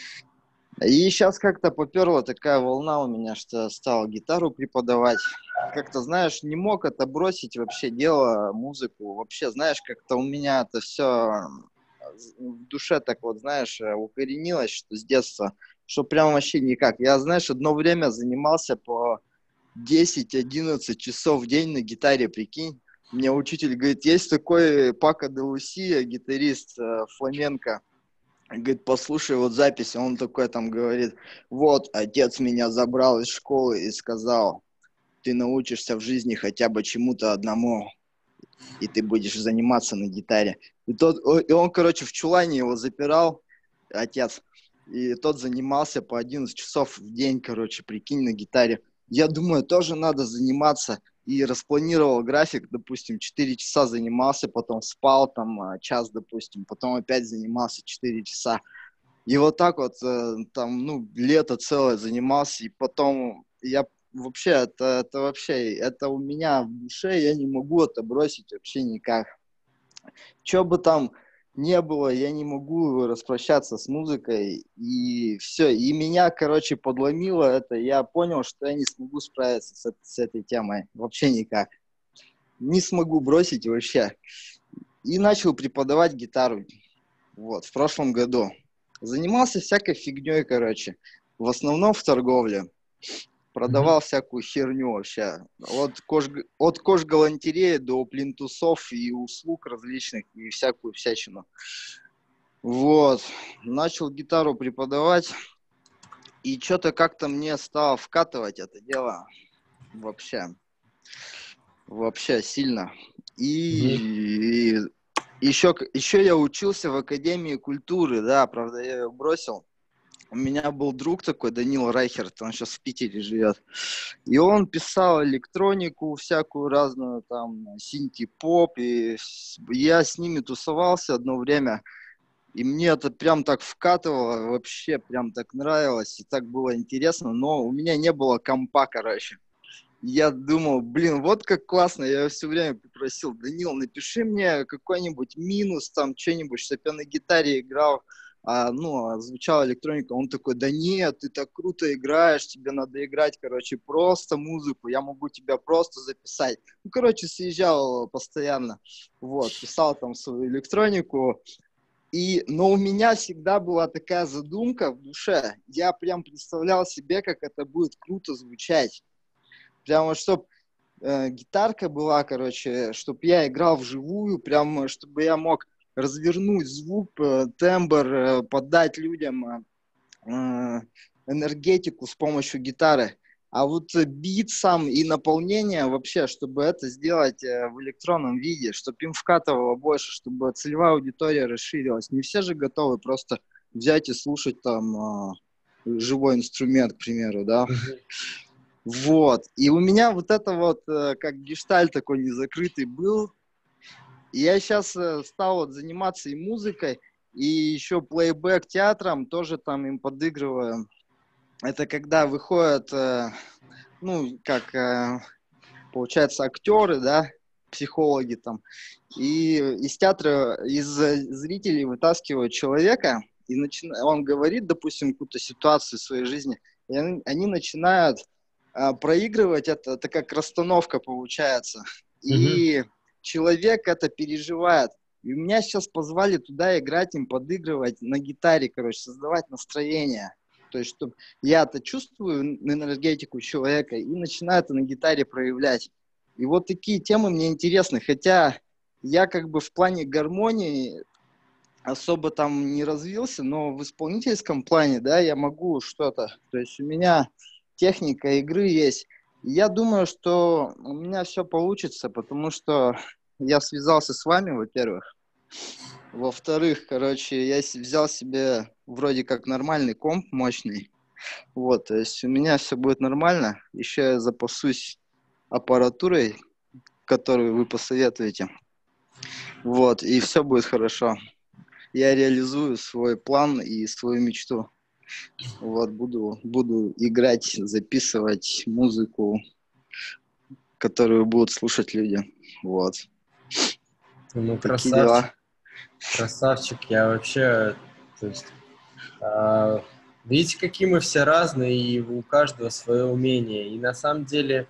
И сейчас как-то поперла такая волна у меня, что стал гитару преподавать. Как-то, знаешь, не мог это бросить вообще дело, музыку. Вообще, знаешь, как-то у меня это все в душе так вот, знаешь, укоренилось, что с детства, что прям вообще никак. Я, знаешь, одно время занимался по 10-11 часов в день на гитаре, прикинь. Мне учитель говорит, есть такой Пако де Лусия, гитарист фламенко. Говорит, послушай вот запись, он такой там говорит, вот, отец меня забрал из школы и сказал, ты научишься в жизни хотя бы чему-то одному, и ты будешь заниматься на гитаре. И он, короче, в чулане его запирал, отец, и тот занимался по 11 часов в день, короче, прикинь, на гитаре. Я думаю, тоже надо заниматься. И распланировал график, допустим, 4 часа занимался, потом спал там час, допустим, потом опять занимался 4 часа. И вот так вот там, ну, лето целое занимался, и потом я вообще, это у меня в душе, я не могу это бросить вообще никак. Что бы там не было, я не могу распрощаться с музыкой, и все. И меня, короче, подломило это, я понял, что я не смогу справиться с этой темой, вообще никак. Не смогу бросить вообще. И начал преподавать гитару, вот, в прошлом году. Занимался всякой фигней, короче, в основном в торговле. Продавал всякую херню вообще. От кожгалантереи до плинтусов и услуг различных, и всякую всячину. Вот. Начал гитару преподавать. И что-то как-то мне стало вкатывать это дело. Вообще сильно. И еще я учился в Академии культуры, да, правда, я ее бросил. У меня был друг такой, Данил Райхерт, он сейчас в Питере живет. И он писал электронику всякую разную, там, синти-поп. И я с ними тусовался одно время. И мне это прям так вкатывало, вообще прям так нравилось, и так было интересно, но у меня не было компа, короче. Я думал, блин, вот как классно, я все время попросил: Данил, напиши мне какой-нибудь минус, там, что-нибудь, чтобы я на гитаре играл, звучала электроника. Он такой: да нет, ты так круто играешь, тебе надо играть, короче, просто музыку, я могу тебя просто записать. Ну, короче, съезжал постоянно, вот, писал там свою электронику. Но у меня всегда была такая задумка в душе, я прям представлял себе, как это будет круто звучать. Прямо, чтобы гитарка была, короче, чтобы я играл вживую, прям, чтобы я мог развернуть звук, тембр, подать людям энергетику с помощью гитары. А вот бит сам и наполнение вообще, чтобы это сделать в электронном виде, чтобы им вкатывало больше, чтобы целевая аудитория расширилась. Не все же готовы просто взять и слушать там живой инструмент, к примеру, да. Вот. И у меня вот это вот как гештальт такой незакрытый был. И я сейчас стал вот заниматься и музыкой, и еще плейбэк театром, тоже там им подыгрываю. Это когда выходят, получается, актеры, да, психологи там, и из театра, из зрителей вытаскивают человека, и он говорит, допустим, какую-то ситуацию в своей жизни, и они начинают проигрывать это как расстановка получается. И человек это переживает. И меня сейчас позвали туда играть, им подыгрывать на гитаре, короче, создавать настроение. То есть, чтобы я-то чувствую энергетику человека и начинаю это на гитаре проявлять. И вот такие темы мне интересны. Хотя я как бы в плане гармонии особо там не развился, но в исполнительском плане, да, я могу что-то. То есть у меня техника игры есть. И я думаю, что у меня все получится, потому что я связался с вами, во-первых. Во-вторых, короче, я взял себе вроде как нормальный комп, мощный. Вот, то есть у меня все будет нормально. Еще я запасусь аппаратурой, которую вы посоветуете. Вот, и все будет хорошо. Я реализую свой план и свою мечту. Вот, буду играть, записывать музыку, которую будут слушать люди. Вот. Ну, такие дела. Красавчик, я вообще, то есть, видите, какие мы все разные, и у каждого свое умение. И на самом деле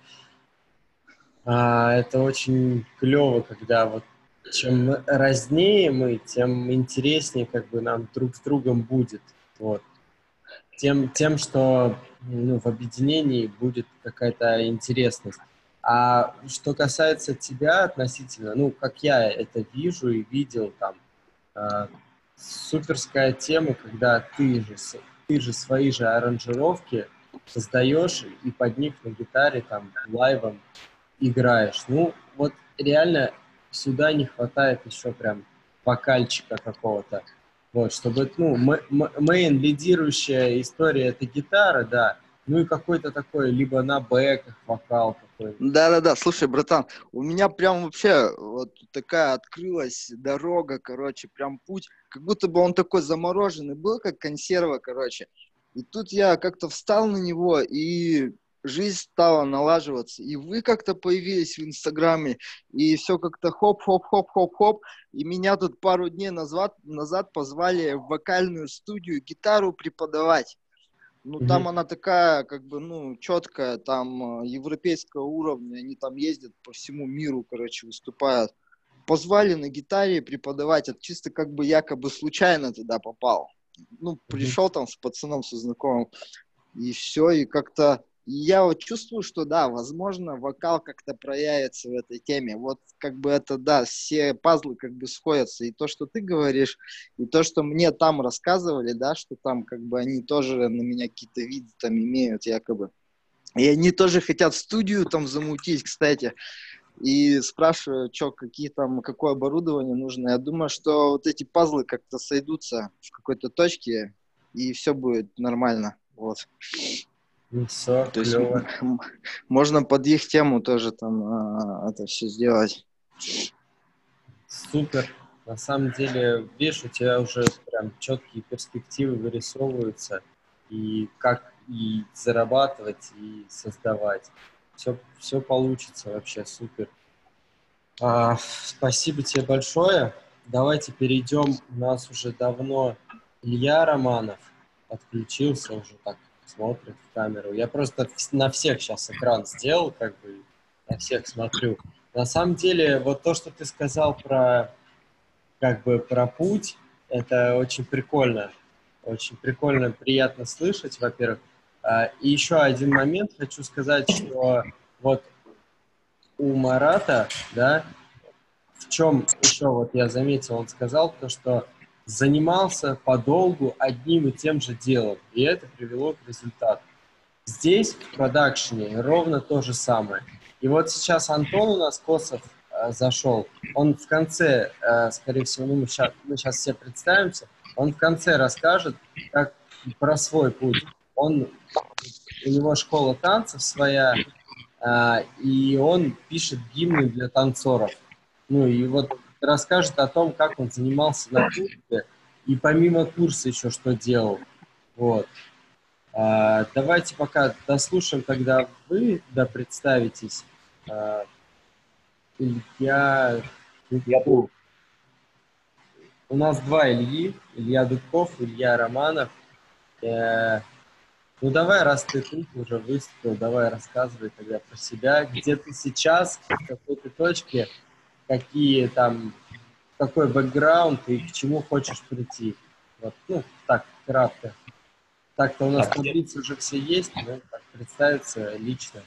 это очень клево, когда вот чем разнее мы, тем интереснее как бы нам друг с другом будет. Вот. Тем, что в объединении будет какая-то интересность. А что касается тебя относительно, как я это вижу и видел, там, суперская тема, когда ты же свои же аранжировки создаешь и под них на гитаре, там, лайвом играешь. Ну, вот реально сюда не хватает еще прям вокальчика какого-то. Вот, чтобы, мейн, лидирующая история — это гитара, да, ну и какой-то такой, либо на бэках вокал какой-то. Да, слушай, братан, у меня прям вообще вот такая открылась дорога, короче, прям путь, как будто бы он такой замороженный был, как консерва, короче. И тут я как-то встал на него, и жизнь стала налаживаться. И вы как-то появились в Инстаграме, и все как-то хоп-хоп-хоп-хоп-хоп. И меня тут пару дней назад позвали в вокальную студию гитару преподавать. Там она такая, как бы, четкая, там, европейского уровня, они там ездят по всему миру, короче, выступают. Позвали на гитаре преподавать, это чисто как бы якобы случайно туда попал. Пришел там с пацаном, со знакомым, и все, и как-то... Я вот чувствую, что, да, возможно, вокал как-то проявится в этой теме. Вот как бы это, да, все пазлы как бы сходятся. И то, что ты говоришь, и то, что мне там рассказывали, да, что там как бы они тоже на меня какие-то виды там имеют якобы. И они тоже хотят студию там замутить, кстати. И спрашивают, какое оборудование нужно. Я думаю, что вот эти пазлы как-то сойдутся в какой-то точке, и все будет нормально. Вот. Все, то есть клево. можно под их тему тоже там это все сделать. Супер. На самом деле, видишь, у тебя уже прям четкие перспективы вырисовываются, и как и зарабатывать, и создавать. Все получится вообще супер. Спасибо тебе большое. Давайте перейдем. У нас уже давно Илья Романов подключился, уже так смотрит в камеру. Я просто на всех сейчас экран сделал, как бы на всех смотрю. На самом деле, вот то, что ты сказал про, как бы, про путь, это очень прикольно. Очень прикольно, приятно слышать, во-первых. И еще один момент хочу сказать, что вот у Марата, да, в чем еще вот я заметил, он сказал то, что занимался подолгу одним и тем же делом, и это привело к результату. Здесь, в продакшене, ровно то же самое. И вот сейчас Антон у нас, Косов, зашел. Он в конце, скорее всего, мы сейчас все представимся, он в конце расскажет как про свой путь. У него школа танцев своя, и он пишет гимны для танцоров. Ну и вот расскажет о том, как он занимался на курсе, и помимо курса еще что делал. Вот. Давайте пока дослушаем, когда вы представитесь. Илья Дудков. У нас два Ильи. Илья Дудков, Илья Романов. Ну давай, раз ты тут уже выступил, давай рассказывай тогда про себя. Где ты сейчас, в какой ты точке, какие там, какой бэкграунд и к чему хочешь прийти. Вот, ну, так, кратко. Так-то у нас таблицы уже все есть, но так, представиться лично.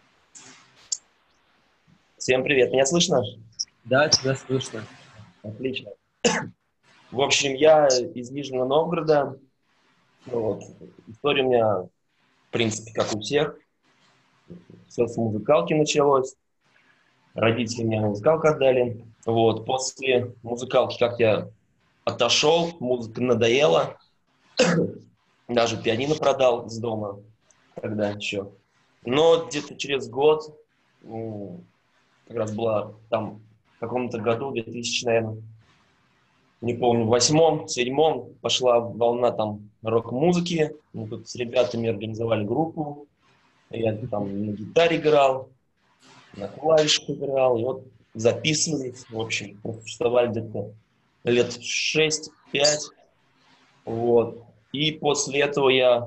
Всем привет, меня слышно? Да, тебя слышно. Отлично. В общем, я из Нижнего Новгорода. Вот. История у меня, в принципе, как у всех. Все с музыкалки началось. Родители меня на музыкалку отдали. Вот. После музыкалки как я отошел, музыка надоела. Даже пианино продал из дома тогда еще. Но где-то через год, как раз была там в каком-то году, 2000, наверное, не помню, в 8-м, 7-м пошла волна там рок-музыки. Мы тут с ребятами организовали группу. Я там на гитаре играл, на клавишах играл. И вот записывались, в общем, существовали где-то лет 6-5. Вот. И после этого я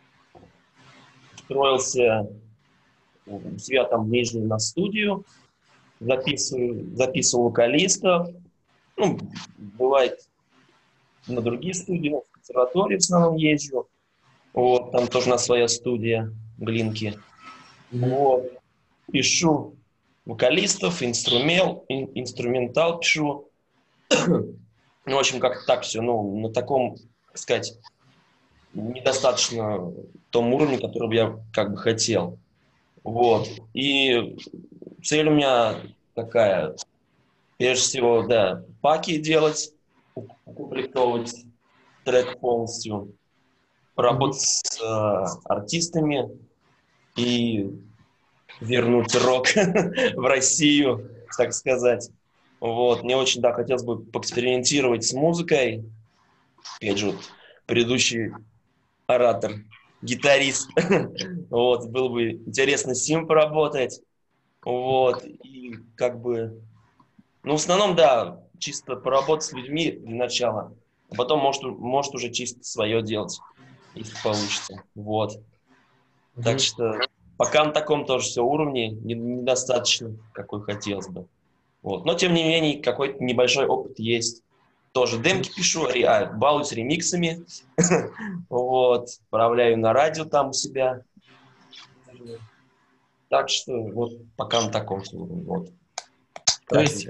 устроился у себя там в Нижнем на студию, записывал вокалистов. Ну, бывает на другие студии, в консерватории в основном езжу. Вот, там тоже у нас своя студия, Глинки. Вот. Пишу вокалистов, инструментал пишу. Ну, в общем, как-то так все, ну, на таком, так сказать, недостаточно том уровне, который бы я как бы хотел. Вот. И цель у меня такая, прежде всего, да, паки делать, укомплектовать трек полностью, поработать с артистами и вернуть рок в Россию, так сказать. Вот. Мне очень, да, хотелось бы поэкспериментировать с музыкой. Опять же, вот, предыдущий оратор, гитарист. Вот, было бы интересно с ним поработать. Вот, и как бы, ну, в основном, да, чисто поработать с людьми для начала, а потом, может уже чисто свое делать, если получится. Вот. Так что пока на таком тоже все уровне, недостаточно, какой хотелось бы. Вот. Но, тем не менее, какой-то небольшой опыт есть. Тоже демки пишу, балуюсь ремиксами. Вот. Отправляю на радио там у себя. Так что вот пока на таком уровне. Вот. То есть,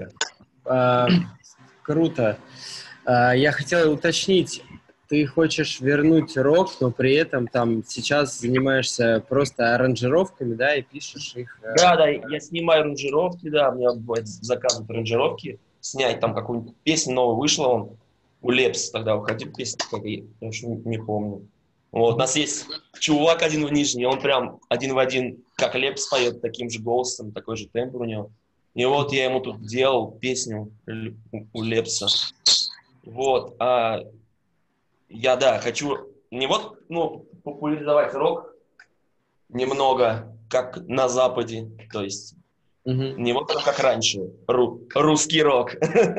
круто. Я хотел уточнить, ты хочешь вернуть рок, но при этом там сейчас занимаешься просто аранжировками, да, и пишешь их? Да, я снимаю аранжировки, да, у меня бывает заказывают аранжировки, снять там какую-нибудь песню новую вышла, он у Лепс тогда выходил песня, я уж не помню. Вот, у нас есть чувак один в Нижнем, он прям один в один, как Лепс поет, таким же голосом, такой же тембр у него. И вот я ему тут делал песню у Лепса. Вот. Я, да, хочу не вот, ну, популяризовать рок немного, как на Западе, то есть не вот как раньше, русский рок,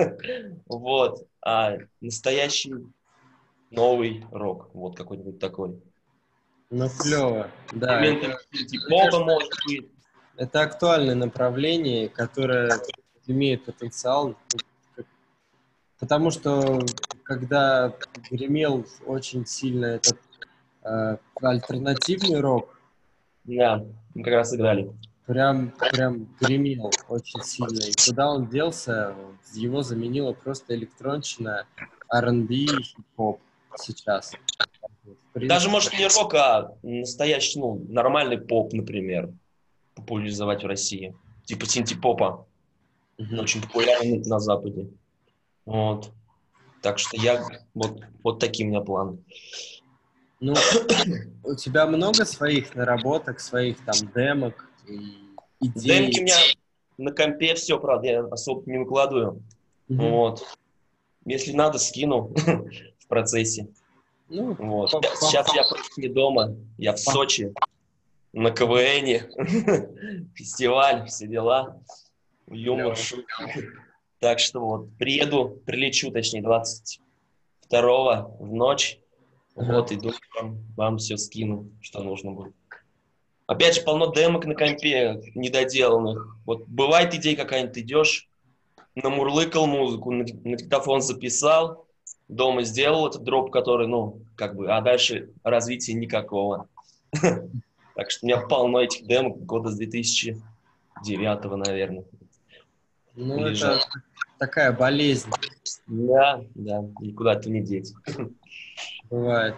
вот, а настоящий новый рок, вот какой-нибудь такой. Ну, клево, да. Попа, может быть. Это актуальное направление, которое имеет потенциал, потому что когда гремел очень сильно этот альтернативный рок, да, мы как раз играли. Прям гремел очень сильно. И куда он делся, его заменила просто электронщина, R&B и хип-хоп сейчас. Даже, может, не рок, а настоящий, ну, нормальный поп, например, популяризовать в России. Типа синти-попа. Очень популярный на Западе. Вот. Так что вот такие у меня планы. Ну, у тебя много своих наработок, своих там демок и идей? Демки у меня на компе все, правда, я особо не выкладываю. Вот. Если надо, скину в процессе. Ну, вот. Сейчас я просто не дома, я в Сочи, на КВНе, фестиваль, все дела, юмор, шутки. Так что вот, прилечу, точнее, 22-го в ночь. Вот, иду, вам все скину, что нужно будет. Опять же, полно демок на компе недоделанных. Вот бывает идея какая-нибудь, идешь, намурлыкал музыку, на диктофон записал, дома сделал этот дроп, который, ну, как бы, а дальше развития никакого. Так что у меня полно этих демок года с 2009-го, наверное. Ну, это такая болезнь. Да, никуда это не деть. Бывает.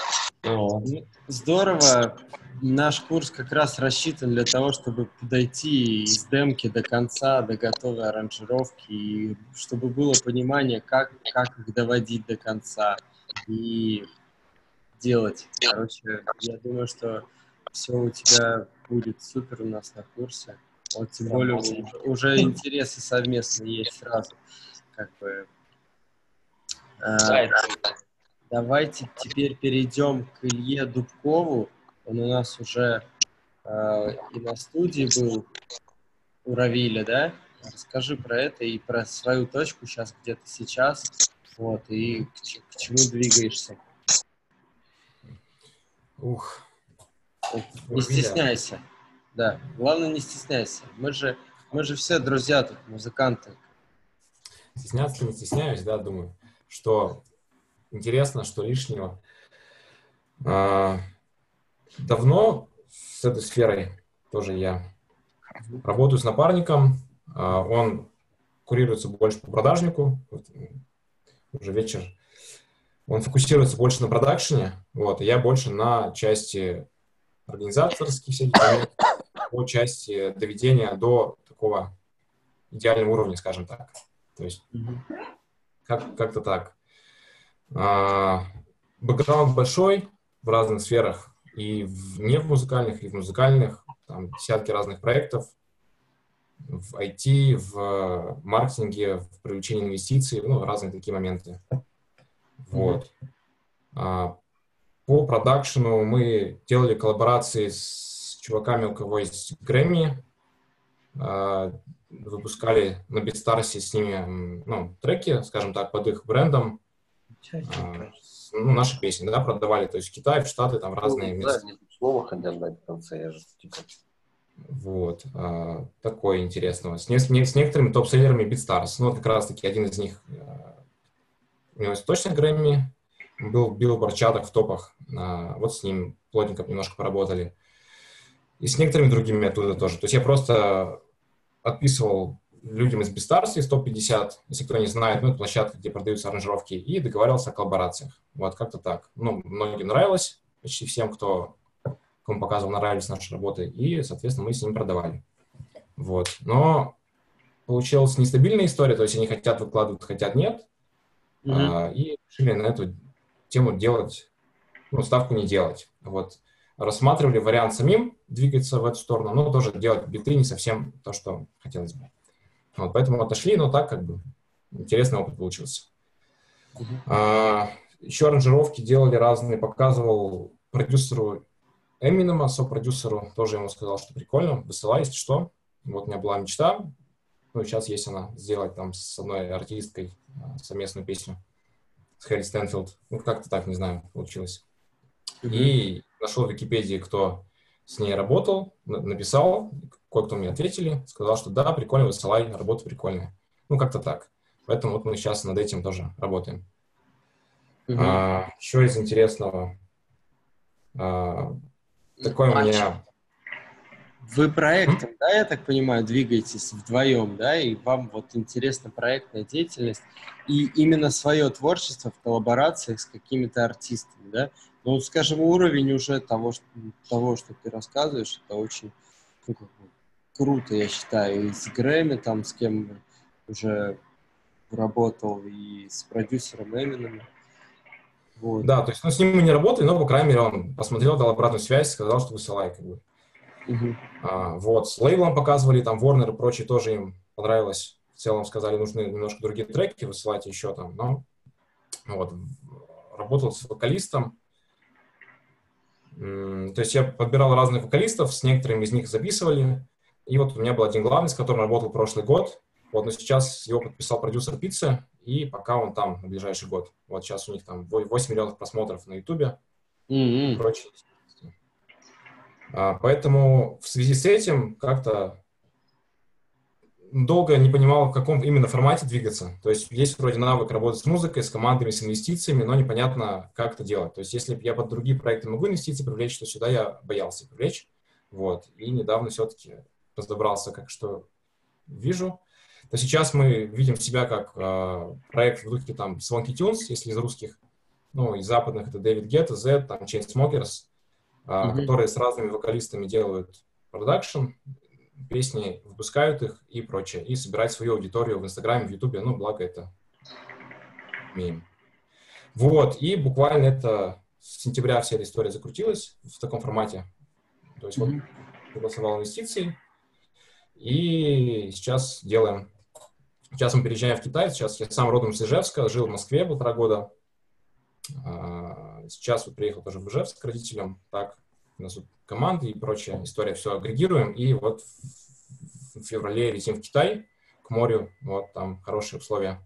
Здорово. Наш курс как раз рассчитан для того, чтобы подойти из демки до конца, до готовой аранжировки, и чтобы было понимание, как их доводить до конца и делать. Короче, я думаю, что все у тебя будет супер у нас на курсе. Вот, тем более уже интересы совместные есть сразу. Как бы. Давайте теперь перейдем к Илье Дубкову. Он у нас уже и на студии был у Равиля, да? Расскажи про это и про свою точку сейчас, где ты сейчас, вот, и к чему двигаешься. Не стесняйся. Да, главное, не стесняйся. Мы же все друзья тут, музыканты. Стесняться не стесняюсь, да, думаю, что интересно, что лишнего. Давно с этой сферой тоже я работаю с напарником. Он курируется больше по продажнику. Уже вечер. Он фокусируется больше на продакшене. Вот, и я больше на части организаторских всяких моментов, по части доведения до такого идеального уровня, скажем так. То есть как-то так. Бэкграунд большой в разных сферах. И не в музыкальных, и в музыкальных, там десятки разных проектов, в IT, в маркетинге, в привлечении инвестиций, ну, разные такие моменты. Вот. По продакшену мы делали коллаборации с чуваками, у кого есть Грэмми, выпускали на BeatStars с ними, ну, треки, скажем так, под их брендом. Ну, наши песни, да, продавали, то есть в Китай, в Штаты, там разные места. Да, слово хотят дать в конце, я же типа. Вот, такое интересного. С некоторыми топ-селлерами BeatStars, ну, вот как раз-таки один из них, у него есть точно Грэмми, был в Billboard-чатах, в топах, вот с ним плотненько немножко поработали. И с некоторыми другими оттуда тоже. То есть я просто отписывал людям из BeatStars, из топ-50, если кто не знает, ну, это площадка, где продаются аранжировки, и договаривался о коллаборациях. Вот, как-то так. Ну, многим нравилось, почти всем, кому показывал, нравились наши работы, и, соответственно, мы с ними продавали. Вот. Но получилась нестабильная история, то есть они хотят выкладывать, хотят нет, и решили на эту тему делать, ну, ставку не делать. Вот. Рассматривали вариант самим двигаться в эту сторону, но тоже делать биты не совсем то, что хотелось бы. Вот, поэтому отошли, но так как бы интересный опыт получился. Еще аранжировки делали разные, показывал продюсеру Эминема, соп-продюсеру, тоже ему сказал, что прикольно, высылай, если что. Вот у меня была мечта, ну, сейчас есть она, сделать там с одной артисткой совместную песню с Хэри Стэнфилд. Ну, как-то так, не знаю, получилось. И нашел в Википедии, кто с ней работал, написал, кое-кто мне ответили, сказал, что да, прикольно, высылай, работа прикольная. Ну, как-то так. Поэтому вот мы сейчас над этим тоже работаем. Еще из интересного. Такой у меня... Вы проектом, да, я так понимаю, двигаетесь вдвоем, да, и вам вот интересна проектная деятельность и именно свое творчество в коллаборациях с какими-то артистами, да? Ну, скажем, уровень уже того, что ты рассказываешь, это очень круто, я считаю. И с Грэмми, там, с кем уже работал, и с продюсером Эминем. Вот. Да, то есть, ну, с ним мы не работали, но, по крайней мере, он посмотрел, дал обратную связь, сказал, что высылай, как бы. Вот, с лейблом показывали, там, Warner и прочее, тоже им понравилось. В целом сказали, нужны немножко другие треки, высылайте еще там, но вот, работал с вокалистом. То есть я подбирал разных вокалистов, с некоторыми из них записывали. И вот у меня был один главный, с которым работал прошлый год. Вот, но сейчас его подписал продюсер Пиццы, и пока он там на ближайший год. Вот сейчас у них там 8 миллионов просмотров на Ютубе и прочее. Поэтому в связи с этим как-то долго не понимал, в каком именно формате двигаться. То есть есть вроде навык работать с музыкой, с командами, с инвестициями, но непонятно, как это делать. То есть если я под другие проекты могу инвестиции привлечь, то сюда я боялся привлечь. Вот. И недавно все-таки разобрался, как что вижу. То сейчас мы видим себя как проект в духе там Swanky Tunes, если из русских, ну, из западных это Дэвид Гетта, Z, там Chainsmokers, которые с разными вокалистами делают продакшн, песни, выпускают их и прочее, и собирать свою аудиторию в Инстаграме, в Ютубе, ну, благо это умеем. Вот, и буквально это с сентября вся эта история закрутилась в таком формате. То есть вот согласовал инвестиции, и сейчас делаем. Сейчас мы переезжаем в Китай, сейчас я сам родом из Ижевска, жил в Москве 1,5 года. Сейчас вот приехал тоже в Ижевск к родителям, так, у нас тут команды и прочая история, все агрегируем, и вот в феврале летим в Китай, к морю, вот там хорошие условия,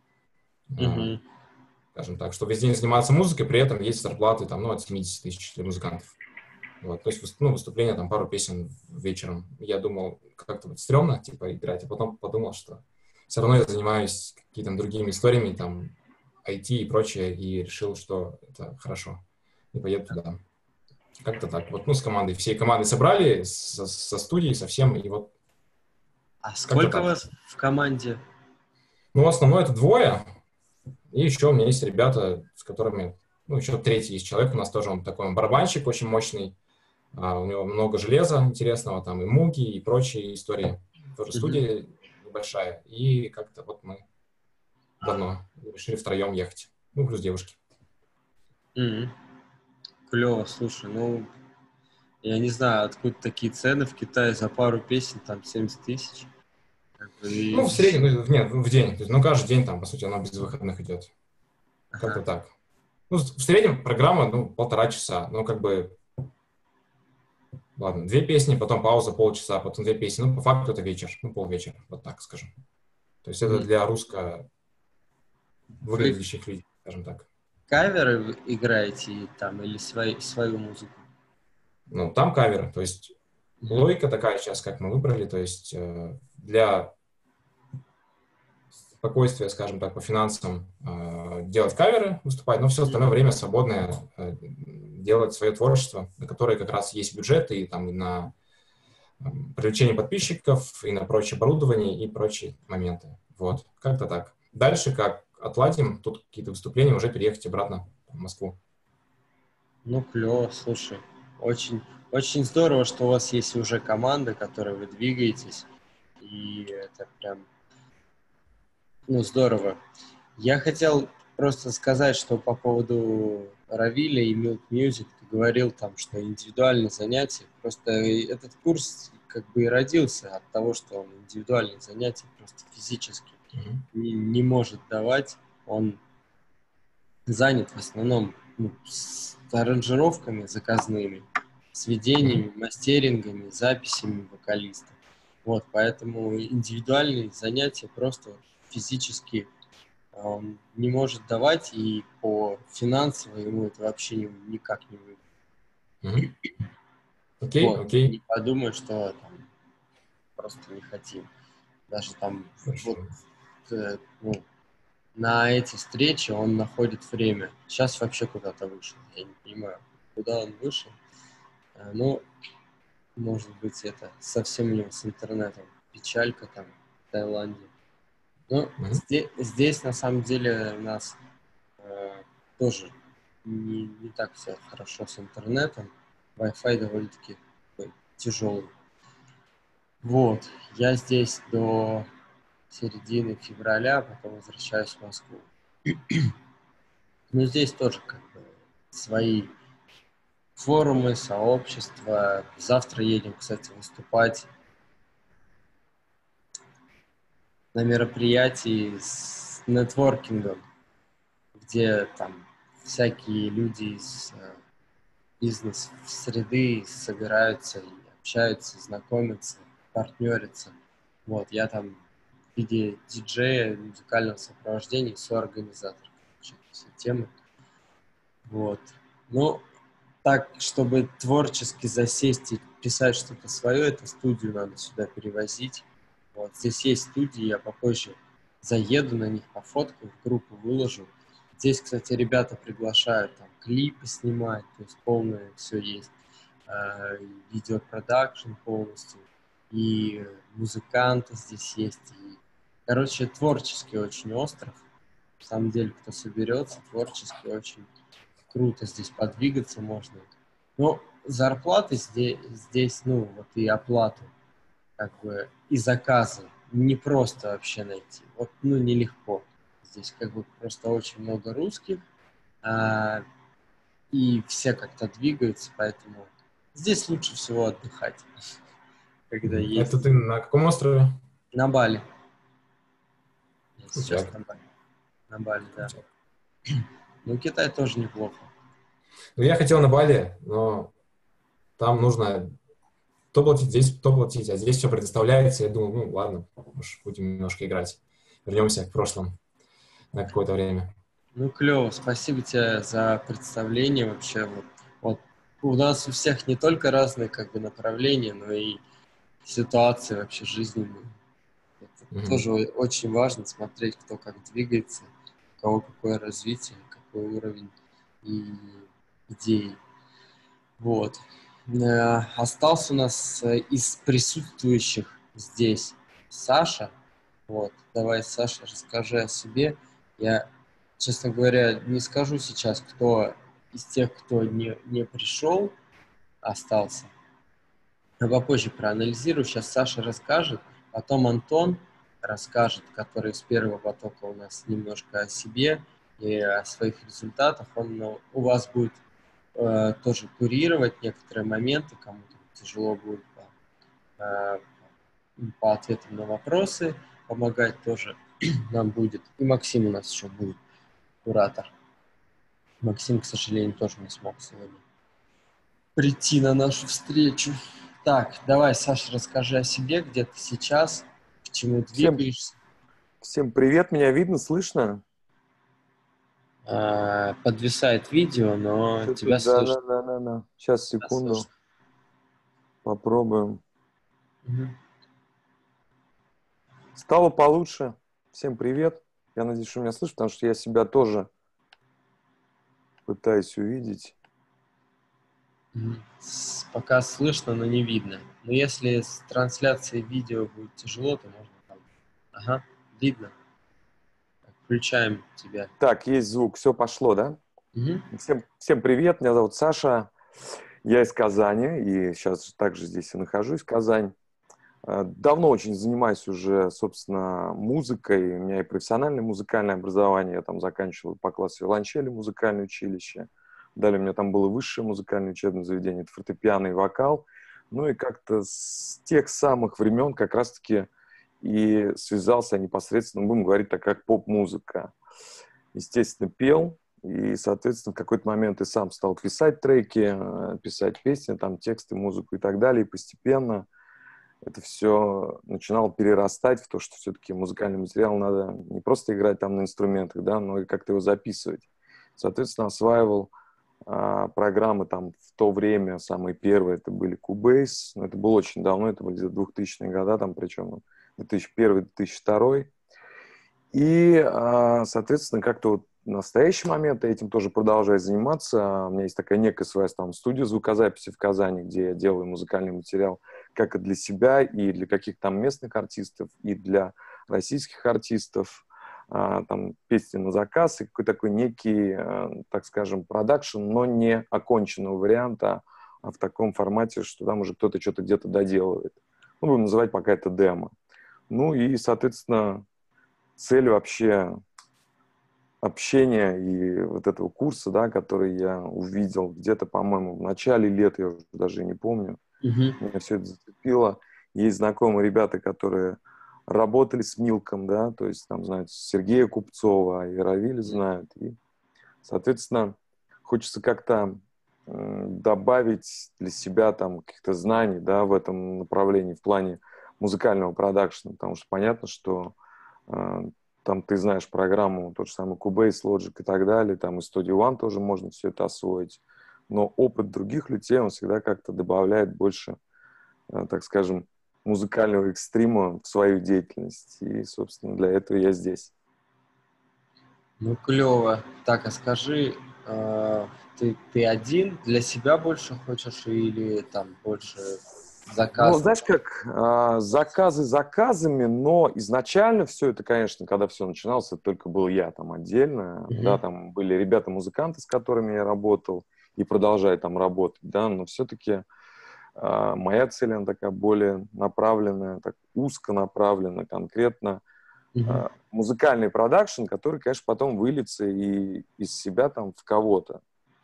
скажем так, что весь день заниматься музыкой, при этом есть зарплаты там, ну, от 70 тысяч для музыкантов. Вот, то есть, ну, выступление, там, пару песен вечером. Я думал, как-то вот стрёмно, типа, играть, а потом подумал, что все равно я занимаюсь какими-то другими историями, там, IT и прочее, и решил, что это хорошо, и поеду туда. Как-то так. Вот, ну, с командой. Всей командой собрали, со студией, со всем, и вот. А сколько вас в команде? Ну, основное это 2, и еще у меня есть ребята, с которыми, ну, еще 3-й есть человек, у нас тоже он такой барабанщик очень мощный, у него много железа интересного, там, и муги, и прочие истории. Тоже студия небольшая, и как-то вот мы давно решили втроем ехать. Ну, плюс девушки. Клево, слушай, ну, я не знаю, откуда такие цены в Китае за пару песен, там, 70 тысяч. Ну, в среднем, нет, в день. То есть, ну, каждый день там, по сути, оно без выходных идет. Как-то так. Ну, в среднем программа, ну, 1,5 часа. Ну, как бы, ладно, 2 песни, потом пауза полчаса, потом 2 песни. Ну, по факту это вечер, ну, полвечера, вот так скажем. То есть это для русско выглядящих людей, скажем так. Каверы играете там или свою музыку? Ну, там каверы, то есть логика такая сейчас, как мы выбрали, то есть для спокойствия, скажем так, по финансам делать каверы, выступать, но все остальное время свободное делать свое творчество, на которое как раз есть бюджеты и там и на привлечение подписчиков, и на прочее оборудование, и прочие моменты. Вот, как-то так. Дальше, как отладим, тут какие-то выступления, уже переехать обратно в Москву. Ну, клево, слушай. Очень, очень здорово, что у вас есть уже команда, которой вы двигаетесь. И это прям, ну, здорово. Я хотел просто сказать, что по поводу Равиля и Milk Music ты говорил там, что индивидуальные занятия. Просто этот курс как бы и родился от того, что он индивидуальные занятия просто физически не может давать. Он занят в основном с аранжировками заказными, сведениями, мастерингами, записями вокалистов. Вот, поэтому индивидуальные занятия просто физически он не может давать, и по финансово ему это вообще никак не выгодно. Окей, Вот. окей. Не подумай, что там просто не хотим. Даже там вот, ну, на эти встречи он находит время. Сейчас вообще куда-то вышел. Я не понимаю, куда он вышел. Ну, может быть, это совсем у него с интернетом. Печалька там в Таиланде. Ну, здесь на самом деле у нас тоже не так все хорошо с интернетом. Wi-Fi довольно-таки тяжелый. Вот. Я здесь до середины февраля, потом возвращаюсь в Москву. Но здесь тоже как бы свои форумы, сообщества. Завтра едем, кстати, выступать на мероприятии с нетворкингом, где там всякие люди из бизнес-среды собираются и общаются, знакомятся, партнерятся. Вот, я там в виде диджея, музыкального сопровождения, соорганизатор все темы. Вот. Ну, так, чтобы творчески засесть и писать что-то свое, это студию надо сюда перевозить. Вот. Здесь есть студии, я попозже заеду на них, пофоткаю, в группу выложу. Здесь, кстати, ребята приглашают там клипы снимать, то есть полное все есть. Видеопродакшн полностью. И музыканты здесь есть. И, короче, творческий очень остров. На самом деле, кто соберется, творчески очень круто здесь подвигаться можно. Но зарплаты здесь, ну, вот и оплату, как бы, и заказы не просто вообще найти. Вот, ну, нелегко. Здесь как бы просто очень много русских, и все как-то двигаются, поэтому здесь лучше всего отдыхать, когда есть. Это ты на каком острове? На Бали. Я сейчас на Бали. На Бали, да. Ну, Китай тоже неплохо. Ну, я хотел на Бали, но там нужно то платить, здесь то платить, а здесь все предоставляется. Я думаю, ну, ладно, уж будем немножко играть. Вернемся к прошлому на какое-то время. Ну, клево. Спасибо тебе за представление вообще. Вот у нас у всех не только разные как бы направления, но и ситуации вообще жизненные. Это тоже очень важно смотреть, кто как двигается, у кого какое развитие, какой уровень и идей. Вот. Остался у нас из присутствующих здесь Саша. Вот. Давай, Саша, расскажи о себе. Я, честно говоря, не скажу сейчас, кто из тех, кто не пришел, остался. Я попозже проанализирую. Сейчас Саша расскажет, потом Антон расскажет, который с первого потока у нас немножко о себе и о своих результатах. Он у вас будет тоже курировать некоторые моменты, кому-то тяжело будет по ответам на вопросы, помогать тоже нам будет. И Максим у нас еще будет, куратор. Максим, к сожалению, тоже не смог сегодня прийти на нашу встречу. Так, давай, Саша, расскажи о себе, где ты сейчас, к чему двигаешься. Всем привет, меня видно, слышно? Подвисает видео, но тебя слышно. Да. Сейчас, секунду. Попробуем. Стало получше. Всем привет. Я надеюсь, что меня слышно, потому что я себя тоже пытаюсь увидеть. Пока слышно, но не видно. Но если с трансляцией видео будет тяжело, то можно там... Ага, видно. Включаем тебя. Так, есть звук, все пошло, да? Всем привет, меня зовут Саша, я из Казани, и сейчас также здесь и нахожусь, Казань. Давно очень занимаюсь уже, собственно, музыкой, у меня и профессиональное музыкальное образование, я там заканчивал по классу виолончели музыкальное училище, далее у меня там было высшее музыкальное учебное заведение, это фортепиано и вокал, Ну и как-то с тех самых времен как раз-таки и связался непосредственно, будем говорить, так как поп-музыка. Естественно, пел, и, соответственно, в какой-то момент и сам стал писать треки, писать песни, там, тексты, музыку и так далее, и постепенно это все начинало перерастать в то, что все-таки музыкальный материал надо не просто играть там на инструментах, да, но и как-то его записывать. Соответственно, осваивал программы там в то время, самые первые, это были Cubase, но это было очень давно, это были 2000-е годы, там, причем 2001-2002. И, соответственно, как-то вот в настоящий момент я этим тоже продолжаю заниматься. У меня есть такая некая своя там студия звукозаписи в Казани, где я делаю музыкальный материал как и для себя, и для каких-то там местных артистов, и для российских артистов. Там песни на заказ, и какой-то такой некий, так скажем, продакшн, но не оконченного варианта, а в таком формате, что там уже кто-то что-то где-то доделывает. Ну, будем называть пока это демо. Ну и, соответственно, цель вообще общения и вот этого курса, да, который я увидел где-то, по-моему, в начале лет, я уже даже не помню, меня все это зацепило. Есть знакомые ребята, которые работали с Милком, да, то есть там знают Сергея Купцова, и Равиля знают. И, соответственно, хочется как-то добавить для себя там каких-то знаний, да, в этом направлении, в плане музыкального продакшена, потому что понятно, что там ты знаешь программу, тот же самый Cubase, Logic и так далее, там и Studio One тоже можно все это освоить, но опыт других людей, он всегда как-то добавляет больше, так скажем, музыкального экстрима в свою деятельность. И, собственно, для этого я здесь. Ну, клево. Так, а скажи, ты один для себя больше хочешь или там больше заказов? Ну, знаешь как, заказы заказами, но изначально все это, конечно, когда все начиналось, это только был я там отдельно, да, там были ребята-музыканты, с которыми я работал и продолжаю там работать, да, но все-таки моя цель, она такая более направленная, так узко направленная, конкретно. Музыкальный продакшн, который, конечно, потом выльется и из себя там в кого-то.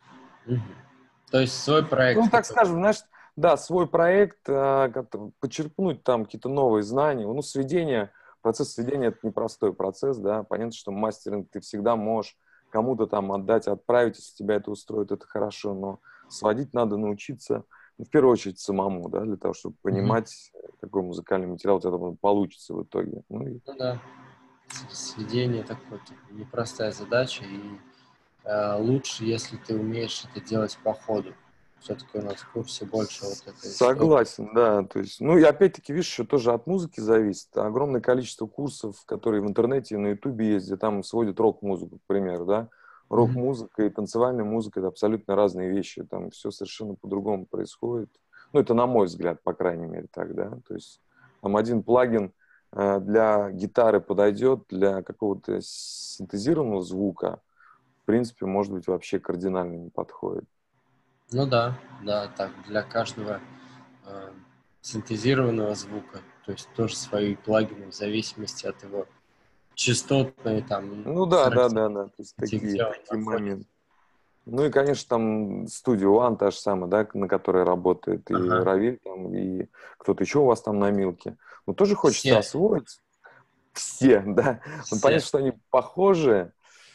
То есть свой проект. Ну, так скажем, знаешь, да, свой проект, почерпнуть там какие-то новые знания. Ну, процесс сведения — это непростой процесс, да. Понятно, что мастеринг ты всегда можешь кому-то там отдать, отправить, если тебя это устроит, это хорошо, но сводить надо научиться, в первую очередь, самому, да, для того, чтобы понимать, какой музыкальный материал у тебя там получится в итоге. Ну да, сведение такое непростая задача, и лучше, если ты умеешь это делать по ходу. Все-таки у нас в курсе больше вот этой Согласен, истории. Да. То есть, ну и опять-таки, видишь, что тоже от музыки зависит. Огромное количество курсов, которые в интернете и на Ютубе есть, где там сводят рок-музыку, к примеру, да. Рок-музыка и танцевальная музыка — это абсолютно разные вещи. Там все совершенно по-другому происходит. Ну, это на мой взгляд, по крайней мере, так, да. То есть там один плагин для гитары подойдет, для какого-то синтезированного звука, в принципе, может быть, вообще кардинально не подходит. Ну да, так, для каждого синтезированного звука, то есть тоже свои плагины в зависимости от его частотной там. Ну да. То есть такие моменты. Ну и, конечно, там Studio One та же самая, да, на которой работает и Равиль, там, и кто-то еще у вас там на Милке. Ну тоже хочется освоить. Все, да. Ну, понятно, что они похожи.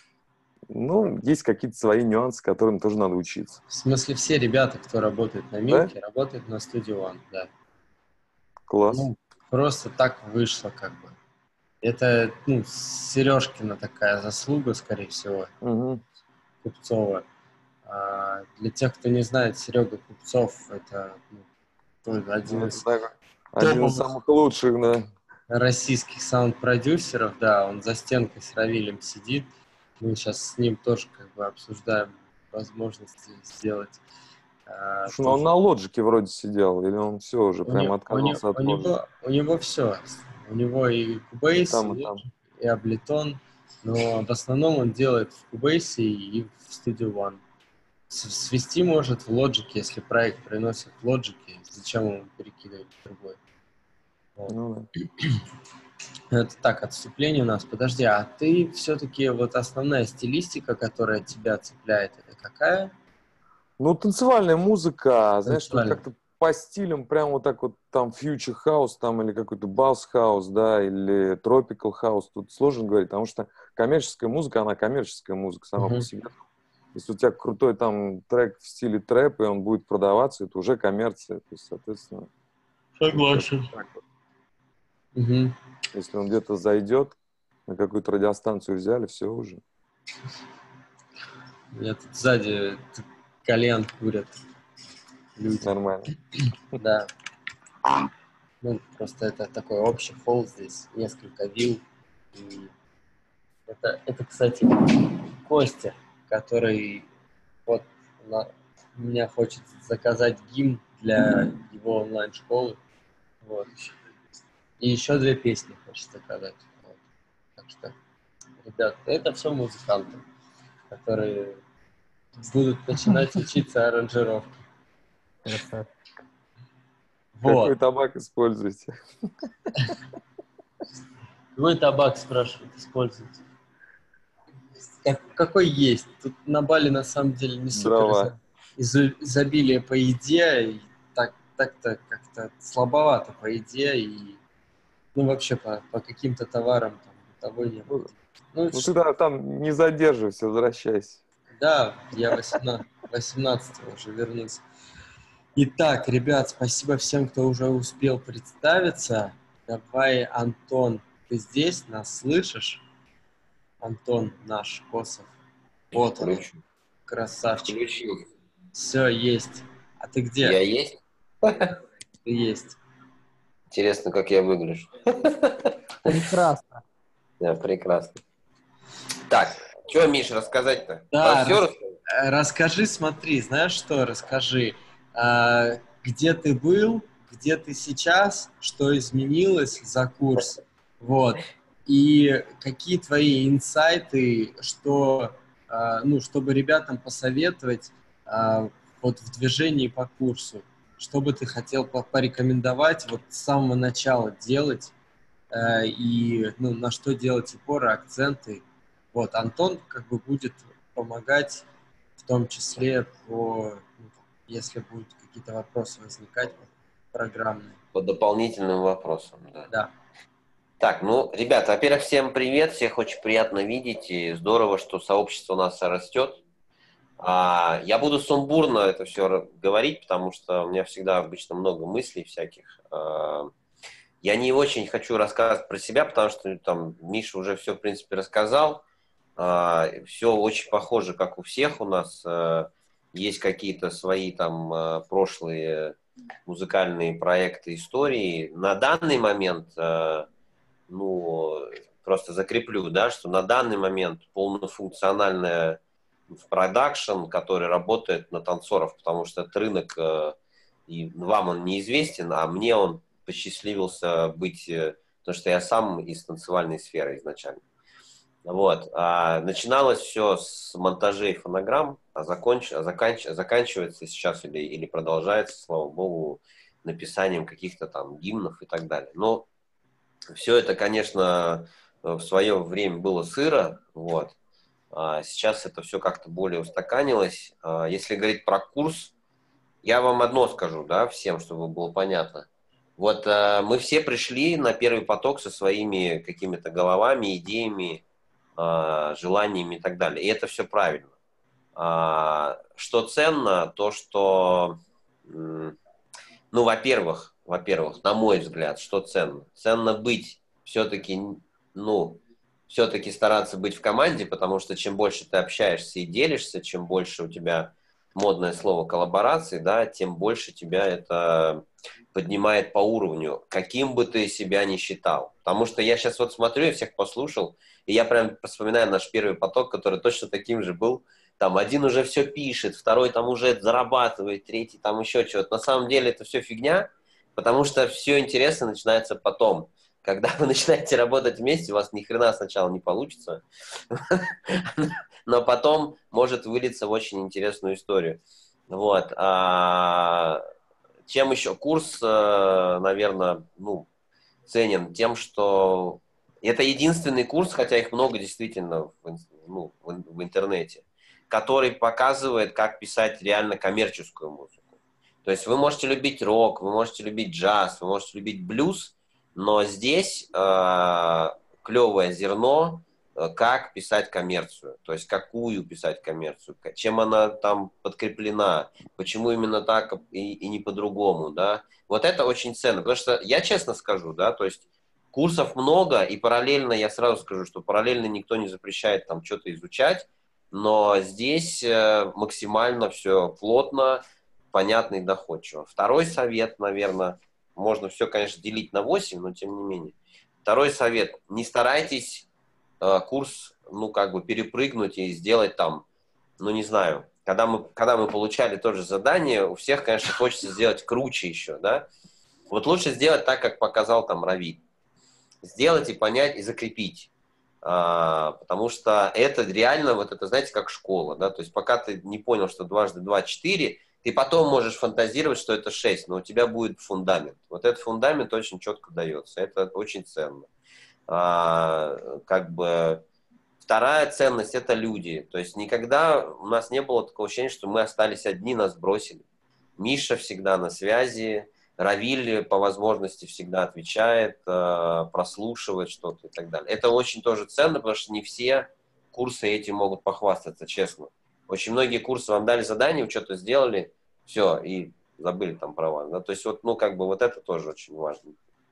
Ну, есть какие-то свои нюансы, которым тоже надо учиться. В смысле, все ребята, кто работает на Милке, работают на Studio One, да. Класс. Ну, просто так вышло, как бы. Это, Сережкина такая заслуга, скорее всего, Купцова. Для тех, кто не знает, Серега Купцов — это один из самых лучших, да, российских саунд-продюсеров, да, он за стенкой с Равилем сидит. Мы сейчас с ним тоже как бы обсуждаем возможности сделать. Ну, он на Лоджике вроде сидел, или он все уже прям отказался от Лоджика? У него все. У него и Cubase, и Ableton, но в основном он делает в Cubase и в Studio One. Свести может в Logic, если проект приносит в Logic, зачем ему перекидывать в другой. Вот. Ну, Это так, отступление у нас. Подожди, а ты все-таки вот основная стилистика, которая тебя цепляет, это какая? Ну, танцевальная музыка, знаешь, как-то по стилям прям вот так вот там future house там или какой-то bass house, да, или tropical house, тут сложно говорить, потому что коммерческая музыка, она коммерческая музыка сама по себе. Если у тебя крутой там трек в стиле трэп, и он будет продаваться, это уже коммерция, то есть, соответственно... Согласен. Если он где-то зайдет, на какую-то радиостанцию взяли, все уже. Я тут сзади кальян курят люди. Нормально. Да. Ну, просто это такой общий холл здесь, несколько вилл. И это, кстати, Костя, который вот меня хочет заказать гимн для его онлайн-школы. Вот. И еще 2 песни хочет заказать. Вот. Так что, ребят, это все музыканты, которые будут начинать учиться аранжировке. Какой Вот. табак используете? Какой табак, спрашивают, используете? Какой есть? Тут на Бали на самом деле не супер изобилие по еде, и так-то как-то слабовато по еде, и ну вообще по каким-то товарам там того не было. Ну ты там не задерживайся, возвращайся. Да, я 18-го уже вернусь. Итак, ребят, спасибо всем, кто уже успел представиться. Давай, Антон, ты здесь, нас слышишь? Антон наш, Косов. Вот он, красавчик. Включил. Все, есть. А ты где? Я есть? Ты есть. Интересно, как я выгляжу. Прекрасно. Да, прекрасно. Так, что, Миш, рассказать-то? Да, Про всё расскажи, смотри, знаешь что, расскажи. Где ты был, где ты сейчас, что изменилось за курс, вот, и какие твои инсайты, что, ну, чтобы ребятам посоветовать вот в движении по курсу, что бы ты хотел порекомендовать вот с самого начала делать, и ну, на что делать упоры, акценты. Вот, Антон как бы будет помогать в том числе по... если будут какие-то вопросы возникать программные. По дополнительным вопросам, да. Да. Так, ну, ребята, во-первых, всем привет, всех очень приятно видеть, и здорово, что сообщество у нас растет. Я буду сумбурно это все говорить, потому что у меня всегда обычно много мыслей всяких. Я не очень хочу рассказывать про себя, потому что там Миша уже все, в принципе, рассказал. Все очень похоже, как у всех у нас. Есть какие-то свои там прошлые музыкальные проекты, истории. На данный момент, ну, просто закреплю, да, что на данный момент полнофункциональная продакшн, который работает на танцоров, потому что этот рынок, и вам он неизвестен, а мне он посчастливился быть, потому что я сам из танцевальной сферы изначально. Вот. Начиналось все с монтажей фонограмм, заканчивается сейчас или продолжается, слава богу, написанием каких-то там гимнов и так далее. Но все это, конечно, в свое время было сыро, вот. Сейчас это все как-то более устаканилось. Если говорить про курс, я вам одно скажу, да, всем, чтобы было понятно. Вот мы все пришли на первый поток со своими какими-то головами, идеями, желаниями и так далее. И это все правильно. Что ценно, то, что, ну, во-первых, на мой взгляд, что ценно? Ценно быть все-таки, ну, все-таки стараться быть в команде, потому что чем больше ты общаешься и делишься, чем больше у тебя модное слово коллаборации, да, тем больше тебя это поднимает по уровню, каким бы ты себя ни считал. Потому что я сейчас вот смотрю, я всех послушал, и я прям вспоминаю наш первый поток, который точно таким же был. Там один уже все пишет, второй там уже зарабатывает, третий там еще что-то. На самом деле это все фигня, потому что все интересно начинается потом. Когда вы начинаете работать вместе, у вас ни хрена сначала не получится, но потом может вылиться в очень интересную историю. Вот. Чем еще курс, наверное, ну, ценен? Тем, что это единственный курс, хотя их много действительно в интернете, который показывает, как писать реально коммерческую музыку. То есть вы можете любить рок, вы можете любить джаз, вы можете любить блюз, но здесь клевое зерно, как писать коммерцию, то есть какую писать коммерцию, чем она там подкреплена, почему именно так и не по-другому, да. Вот это очень ценно, потому что я честно скажу, да, то есть курсов много, и параллельно, я сразу скажу, что параллельно никто не запрещает там что-то изучать, но здесь максимально все плотно, понятно и доходчиво. Второй совет, наверное, можно все, конечно, делить на 8, но тем не менее. Второй совет, не старайтесь курс, ну, как бы перепрыгнуть и сделать там, ну, не знаю, когда мы получали тоже задание, у всех, конечно, хочется сделать круче еще, да. Вот лучше сделать так, как показал там Равиль. Сделать и понять, и закрепить. Потому что это реально, вот это, знаете, как школа, да, то есть пока ты не понял, что 2 × 2 = 4, ты потом можешь фантазировать, что это 6, но у тебя будет фундамент. Вот этот фундамент очень четко дается, это очень ценно. Как бы вторая ценность – это люди. То есть никогда у нас не было такого ощущения, что мы остались одни, нас бросили. Миша всегда на связи, Равиль по возможности всегда отвечает, прослушивает что-то и так далее. Это очень тоже ценно, потому что не все курсы этим могут похвастаться, честно. Очень многие курсы вам дали задание, вы что-то сделали, все, и забыли там про вас. Да? То есть вот, ну, как бы вот это тоже очень важно.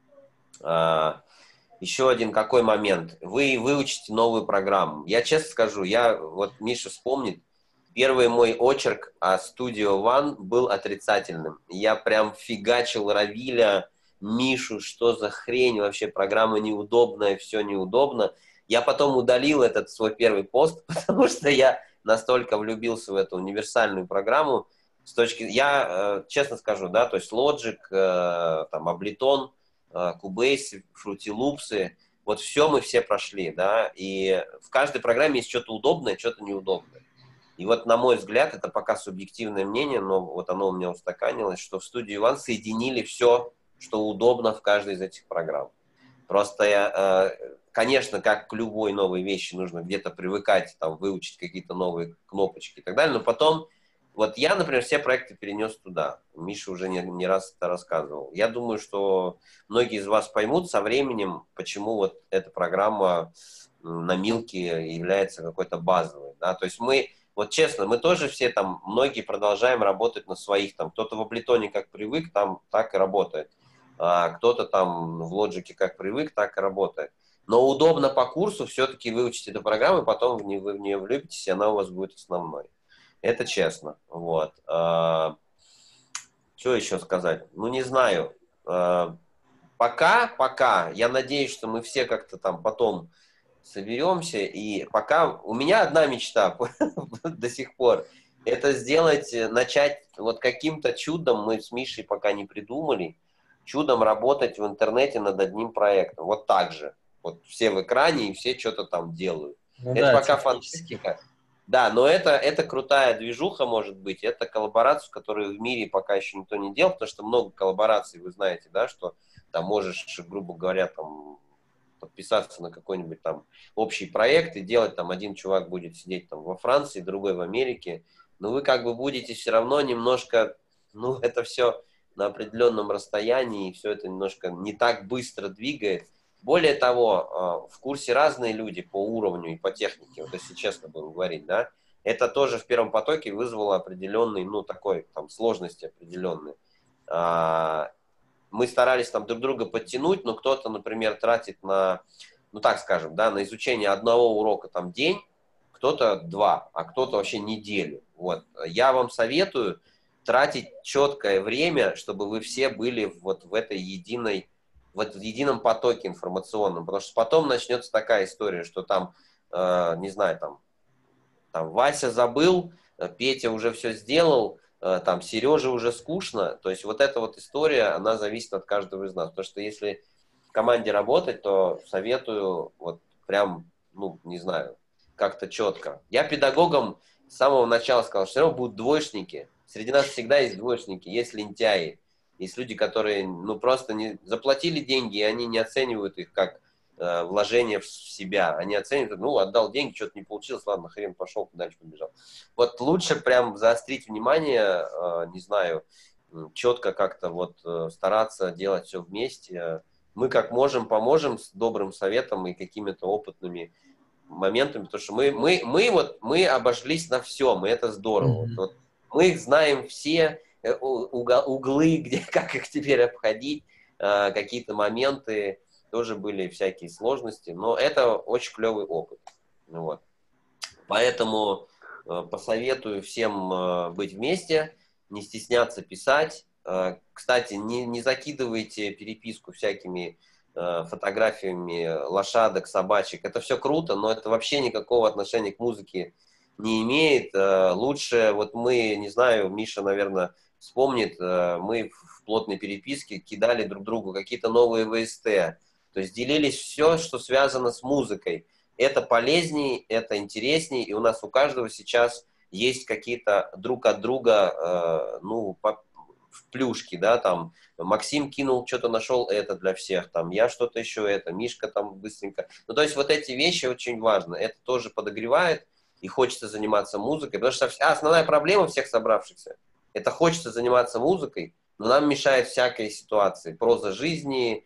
Еще один какой момент. Вы выучите новую программу. Я честно скажу, вот Миша вспомнит, первый мой очерк о Studio One был отрицательным. Я прям фигачил Равиля, Мишу, что за хрень, вообще программа неудобная, все неудобно. Я потом удалил этот свой первый пост, потому что я настолько влюбился в эту универсальную программу. Я честно скажу, да, то есть Logic, там, Ableton, Cubase, Fruity Loops, вот все мы все прошли, да, и в каждой программе есть что-то удобное, что-то неудобное. И вот, на мой взгляд, это пока субъективное мнение, но вот оно у меня устаканилось, что в Studio One соединили все, что удобно в каждой из этих программ. Просто, конечно, как к любой новой вещи нужно где-то привыкать, там, выучить какие-то новые кнопочки и так далее, но потом, вот я, например, все проекты перенес туда. Миша уже не раз это рассказывал. Я думаю, что многие из вас поймут со временем, почему вот эта программа на Милке является какой-то базовой. Да? То есть мы, вот честно, мы тоже все там, многие продолжаем работать на своих, там, кто-то в Ableton как привык, там так и работает. А кто-то там в Logic как привык, так и работает. Но удобно по курсу все-таки выучить эту программу, и потом вы в нее влюбитесь, и она у вас будет основной. Это честно. Вот. Что еще сказать? Ну, не знаю. Пока, я надеюсь, что мы все как-то там потом соберемся, и пока у меня одна мечта до сих пор, это начать вот каким-то чудом, мы с Мишей пока не придумали, чудом работать в интернете над одним проектом. Вот так же. Вот все в экране, и все что-то там делают. Ну, это да, пока фантастика. Да, но это крутая движуха, может быть, это коллаборация, которую в мире пока еще никто не делал, потому что много коллабораций, вы знаете, да, что там можешь, грубо говоря, там подписаться на какой-нибудь там общий проект и делать, там один чувак будет сидеть там во Франции, другой в Америке, но вы как бы будете все равно немножко, ну, это все на определенном расстоянии, и все это немножко не так быстро двигает. Более того, в курсе разные люди по уровню и по технике, вот если честно будем говорить, да, это тоже в первом потоке вызвало определенный, ну, такой, там, сложности определенные. Мы старались там друг друга подтянуть, но кто-то, например, тратит на, ну, так скажем, да, на изучение одного урока там день, кто-то 2, а кто-то вообще неделю. Вот. Я вам советую тратить четкое время, чтобы вы все были вот в этой в едином потоке информационном, потому что потом начнется такая история, что там, не знаю, там Вася забыл, Петя уже все сделал, там Сереже уже скучно, то есть вот эта вот история, она зависит от каждого из нас, потому что если в команде работать, то советую вот прям, ну, не знаю, как-то четко. Я педагогам с самого начала сказал, что все равно будут двоечники, среди нас всегда есть двоечники, есть лентяи. Есть люди, которые, ну, просто не заплатили деньги, и они не оценивают их как вложение в себя. Они оценивают, ну, отдал деньги, что-то не получилось, ладно, хрен, пошел, дальше побежал. Вот лучше прям заострить внимание, не знаю, четко как-то вот стараться делать все вместе. Мы как можем, поможем с добрым советом и какими-то опытными моментами, потому что мы обошлись на всем, и это здорово. Вот мы их знаем все, углы, где, как их теперь обходить, какие-то моменты, тоже были всякие сложности, но это очень клевый опыт. Вот. Поэтому посоветую всем быть вместе, не стесняться писать. Кстати, не закидывайте переписку всякими фотографиями лошадок, собачек. Это все круто, но это вообще никакого отношения к музыке не имеет. Лучше, вот мы, не знаю, Миша, наверное, вспомнит, мы в плотной переписке кидали друг другу какие-то новые ВСТ. То есть делились все, что связано с музыкой. Это полезней, это интересней, и у нас у каждого сейчас есть какие-то друг от друга, в плюшки, да, там, Максим кинул, что-то нашел это для всех, там, я что-то еще это, Мишка там быстренько. Ну, то есть вот эти вещи очень важно, это тоже подогревает, и хочется заниматься музыкой, потому что основная проблема всех собравшихся, это хочется заниматься музыкой, но нам мешает всякие ситуации, проза жизни,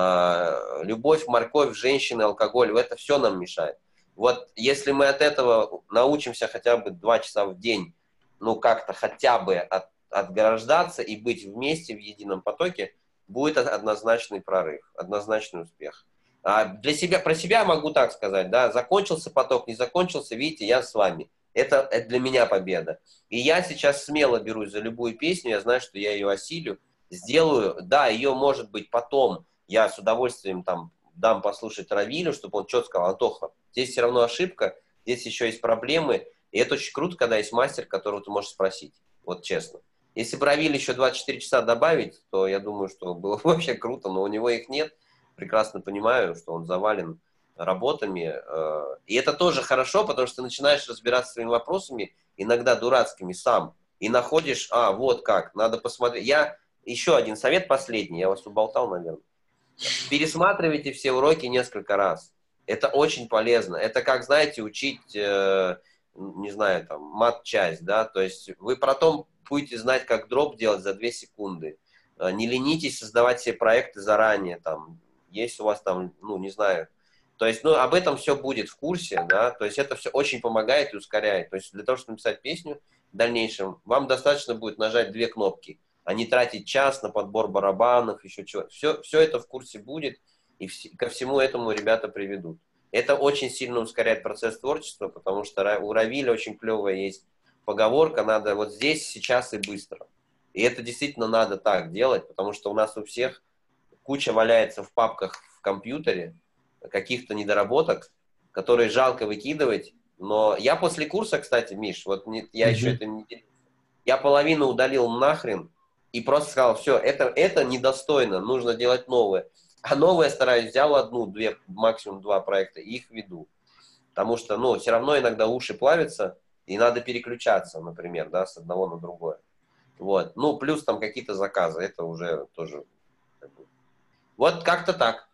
любовь, морковь, женщины, алкоголь, это все нам мешает. Вот если мы от этого научимся хотя бы 2 часа в день, ну, как-то хотя бы отграждаться и быть вместе в едином потоке, будет однозначный прорыв, однозначный успех. Про себя могу так сказать, да, закончился поток, не закончился, видите, я с вами. Это для меня победа. И я сейчас смело берусь за любую песню, я знаю, что я ее осилю, сделаю, да, ее, может быть, потом я с удовольствием там дам послушать Равилю, чтобы он четко сказал: Антоха, здесь все равно ошибка, здесь еще есть проблемы, и это очень круто, когда есть мастер, которого ты можешь спросить, вот честно. Если бы Равиль еще 24 часа добавить, то я думаю, что было бы вообще круто, но у него их нет. Прекрасно понимаю, что он завален работами. И это тоже хорошо, потому что ты начинаешь разбираться с своими вопросами, иногда дурацкими, сам, и находишь, вот как, надо посмотреть. Еще один совет последний, я вас уболтал, наверное. Пересматривайте все уроки несколько раз. Это очень полезно. Это как, знаете, учить, не знаю, там, мат-часть, да, то есть вы потом будете знать, как дроп делать за 2 секунды. Не ленитесь создавать себе проекты заранее, там, есть у вас там, не знаю. То есть, об этом все будет в курсе, да, то есть это все очень помогает и ускоряет. То есть для того, чтобы написать песню в дальнейшем, вам достаточно будет нажать 2 кнопки, а не тратить час на подбор барабанов, еще чего. Все это в курсе будет, и ко всему этому ребята приведут. Это очень сильно ускоряет процесс творчества, потому что у Равиля очень клевая есть поговорка: надо вот здесь, сейчас и быстро. И это действительно надо так делать, потому что у нас у всех куча валяется в папках в компьютере каких-то недоработок, которые жалко выкидывать. Но я после курса, кстати, Миш, вот я еще это не делал, я половину удалил нахрен и просто сказал: все, это недостойно, нужно делать новое. А новое стараюсь, взял 1-2, максимум 2 проекта и их веду. Потому что, все равно иногда уши плавятся, и надо переключаться, например, да, с одного на другое. Вот. Плюс там какие-то заказы, это уже тоже. Вот как-то так.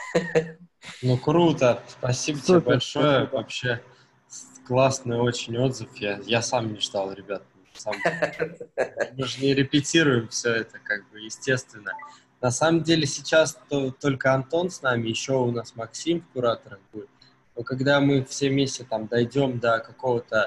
Круто. Спасибо тебе большое. Спасибо. Вообще классный очень отзыв. Я сам не ждал, ребят. Мы же не репетируем все это, естественно. На самом деле сейчас только Антон с нами, еще у нас Максим в кураторах будет. Но когда мы все вместе там дойдем до какого-то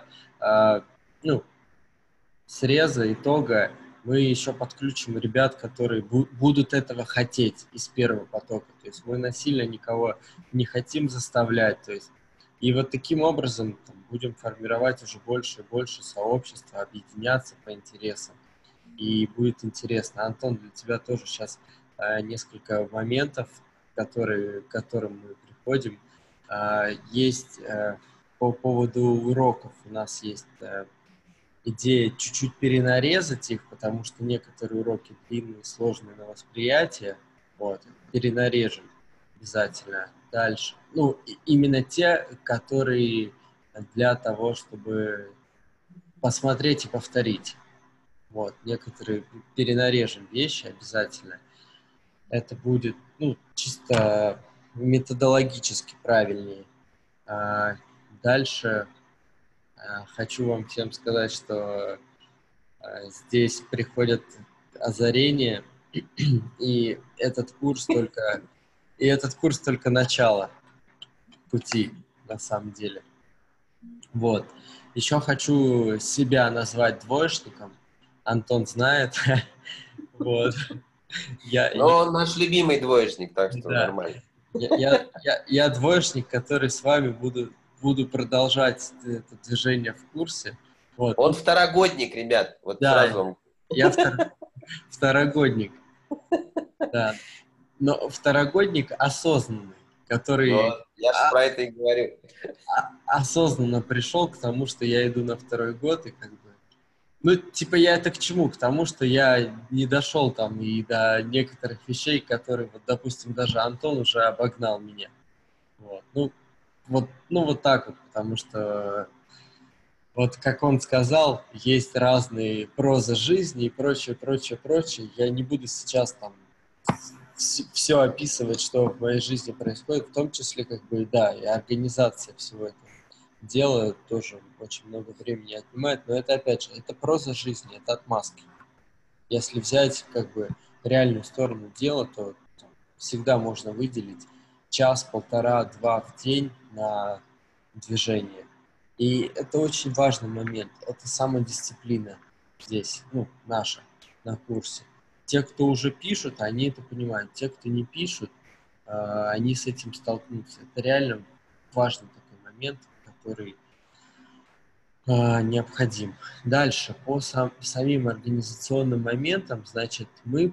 среза, итога, мы еще подключим ребят, которые будут этого хотеть из первого потока. То есть мы насильно никого не хотим заставлять. То есть, и вот таким образом будем формировать уже больше и больше сообщества, объединяться по интересам. И будет интересно. Антон, для тебя тоже сейчас несколько моментов, к которым мы приходим. Есть по поводу уроков. У нас есть идея чуть-чуть перенарезать их, потому что некоторые уроки длинные, сложные на восприятие. Вот, перенарежем обязательно дальше. Именно те, которые для того, чтобы посмотреть и повторить. Вот, некоторые перенарежем вещи обязательно. Это будет, чисто методологически правильнее. Дальше хочу вам всем сказать, что здесь приходят озарение, и этот курс только начало пути, на самом деле. Вот. Еще хочу себя назвать двоечником. Антон знает. Вот. Но он наш любимый двоечник, так что Да. нормально. Я двоечник, который с вами буду продолжать это движение в курсе. Вот. Он второгодник, ребят. Вот Да, сразу вам. я второгодник. Да. Но второгодник осознанный, который Я же про это и говорю. осознанно пришел к тому, что я иду на второй год, и как бы... Ну, типа, я это к чему? К тому, что я не дошел там и до некоторых вещей, которые, вот, допустим, даже Антон уже обогнал меня. Вот. Вот так вот, потому что, вот как он сказал, есть разные прозы жизни и прочее, прочее, прочее. Я не буду сейчас там все описывать, что в моей жизни происходит, в том числе, как бы, да, и организация всего этого дела тоже очень много времени отнимает, но это, опять же, это проза жизни, это отмазки. Если взять, как бы, реальную сторону дела, то всегда можно выделить час, полтора, два в день на движение. И это очень важный момент, это самодисциплина здесь, наша, на курсе. Те, кто уже пишут, они это понимают. Те, кто не пишут, они с этим столкнутся. Это реально важный такой момент, который необходим. Дальше, по самим организационным моментам, значит, мы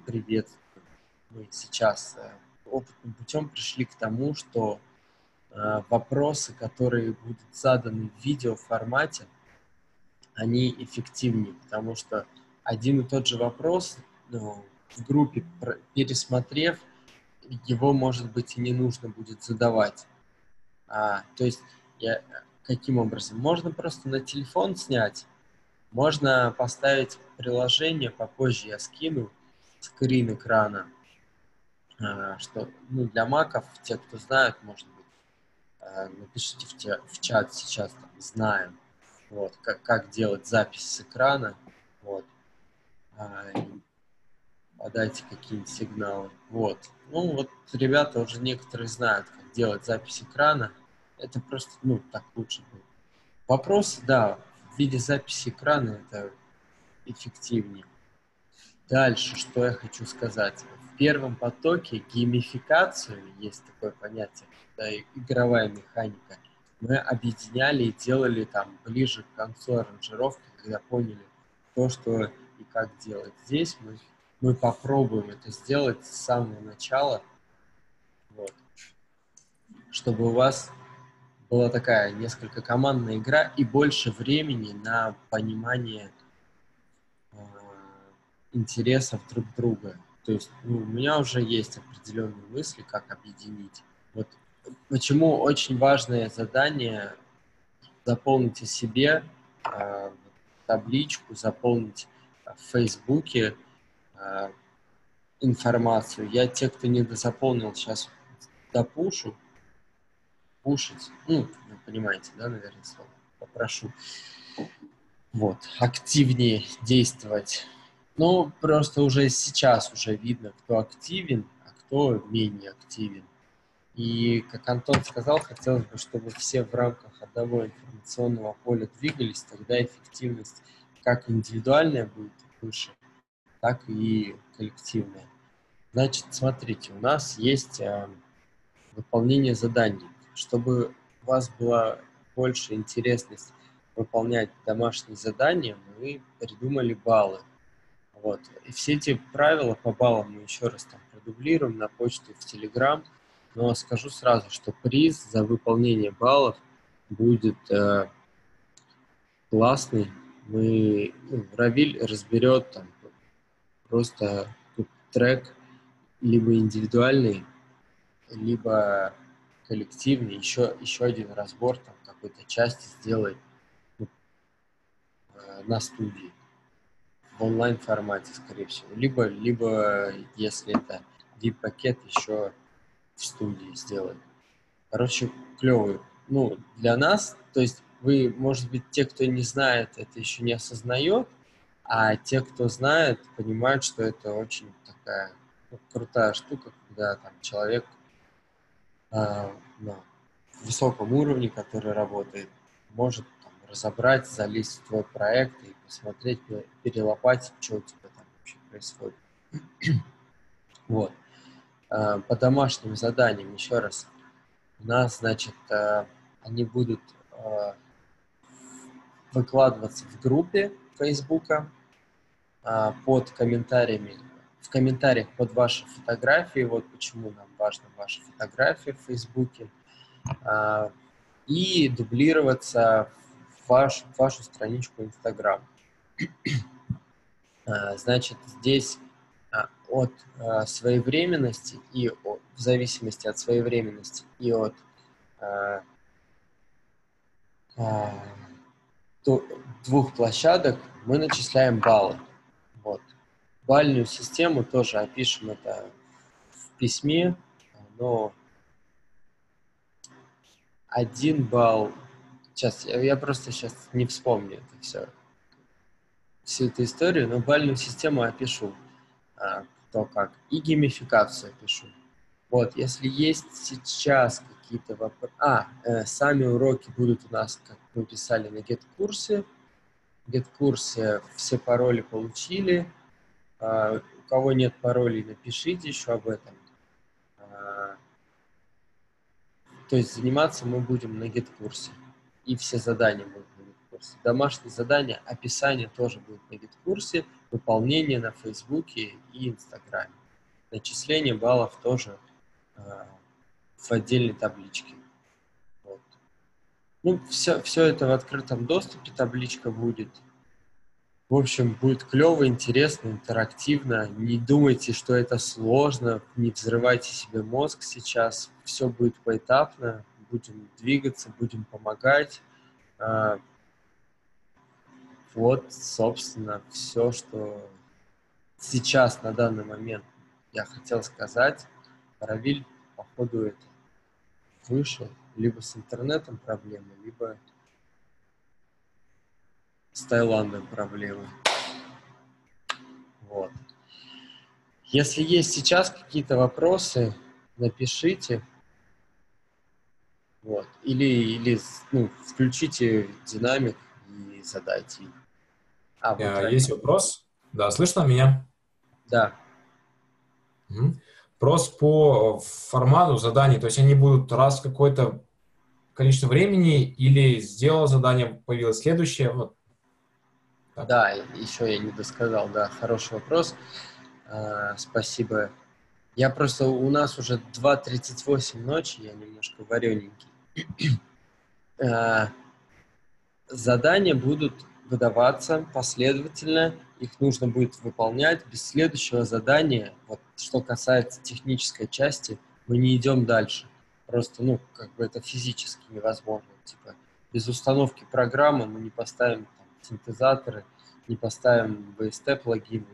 сейчас опытным путем пришли к тому, что вопросы, которые будут заданы в видеоформате, они эффективнее, потому что один и тот же вопрос, в группе пересмотрев, его, может быть, и не нужно будет задавать. То есть, каким образом? Можно просто на телефон снять, можно поставить приложение, попозже я скину скрин экрана, что, для маков, те, кто знают, может быть, напишите в чат сейчас, там, знаем, вот, как делать запись с экрана, вот, подайте какие-нибудь сигналы. Вот. Ребята уже некоторые знают, как делать запись экрана. Это просто, так лучше будет. Вопросы, да, в виде записи экрана это эффективнее. Дальше, что я хочу сказать. В первом потоке геймификацию, есть такое понятие, да, игровая механика, мы объединяли и делали там ближе к концу аранжировки, когда поняли то, что и как делать. Здесь мы попробуем это сделать с самого начала, вот, чтобы у вас была такая несколько командная игра и больше времени на понимание интересов друг друга. То есть у меня уже есть определенные мысли, как объединить. Вот почему очень важное задание заполнить о себе табличку, заполнить в Фейсбуке информацию. Я те, кто не дозаполнил, сейчас допушу. Пушить. Вы понимаете, да, наверное, слово. Попрошу. Вот. Активнее действовать. Просто уже сейчас уже видно, кто активен, а кто менее активен. И, как Антон сказал, хотелось бы, чтобы все в рамках одного информационного поля двигались, тогда эффективность как индивидуальная будет выше, так и коллективная. Значит, смотрите, у нас есть выполнение заданий. Чтобы у вас была больше интересность выполнять домашние задания, мы придумали баллы. Вот. И все эти правила по баллам мы еще раз там продублируем на почту и в Telegram. Но скажу сразу, что приз за выполнение баллов будет классный. Равиль разберет там просто трек либо индивидуальный, либо коллективный, еще один разбор там какой-то части сделает на студии в онлайн формате, скорее всего, либо если это VIP-пакет, еще в студии сделать. Короче, клевый. Для нас, то есть вы, может быть, те, кто не знает, это еще не осознает, А те, кто знает, понимают, что это очень такая крутая штука, когда там человек на высоком уровне, который работает, может там разобрать, залезть в твой проект и посмотреть, перелопатить, что у тебя там вообще происходит. Вот. По домашним заданиям, еще раз, у нас, значит, они будут выкладываться в группе Фейсбука под комментариями, в комментариях под ваши фотографии, вот почему нам важны ваши фотографии в Фейсбуке, и дублироваться в вашу страничку Инстаграм. Значит, здесь от своевременности и в зависимости от своевременности и от двух площадок мы начисляем баллы. Вот. Бальную систему тоже опишем это в письме, но 1 балл. Сейчас, я просто сейчас не вспомню это всю эту историю, но бальную систему опишу. То как. И геймификацию опишу. Вот, если есть сейчас какие-то вопросы... сами уроки будут у нас, как мы писали, на GetCourse. В GetCourse все пароли получили. У кого нет паролей, напишите еще об этом. То есть заниматься мы будем на GetCourse. И все задания будут на GetCourse. Домашние задания, описание тоже будет на GetCourse. Выполнение на Фейсбуке и Инстаграме. Начисление баллов тоже в отдельной табличке. Вот. Ну, все это в открытом доступе, табличка будет. В общем, будет клево, интересно, интерактивно. Не думайте, что это сложно, не взрывайте себе мозг сейчас. Все будет поэтапно, будем двигаться, будем помогать. Вот, собственно, все, что сейчас, на данный момент, я хотел сказать. Равиль, походу, это выше. Либо с интернетом проблемы, либо с Таиландом проблемы. Вот. Если есть сейчас какие-то напишите. Вот. Или включите динамик и задайте их. Есть вопрос? Да, слышно меня? Да. Вопрос по формату заданий. То есть они будут раз в какое-то количество времени или сделал задание, появилось следующее? Вот. Да, еще я не досказал. Да, хороший вопрос. Спасибо. У нас уже 2:38 ночи, я немножко варененький. Задания будут выдаваться последовательно, их нужно будет выполнять. Без следующего задания, вот, что касается технической части, мы не идем дальше. Просто, это физически невозможно. Типа, без установки программы мы не поставим там синтезаторы, не поставим VST-плагины.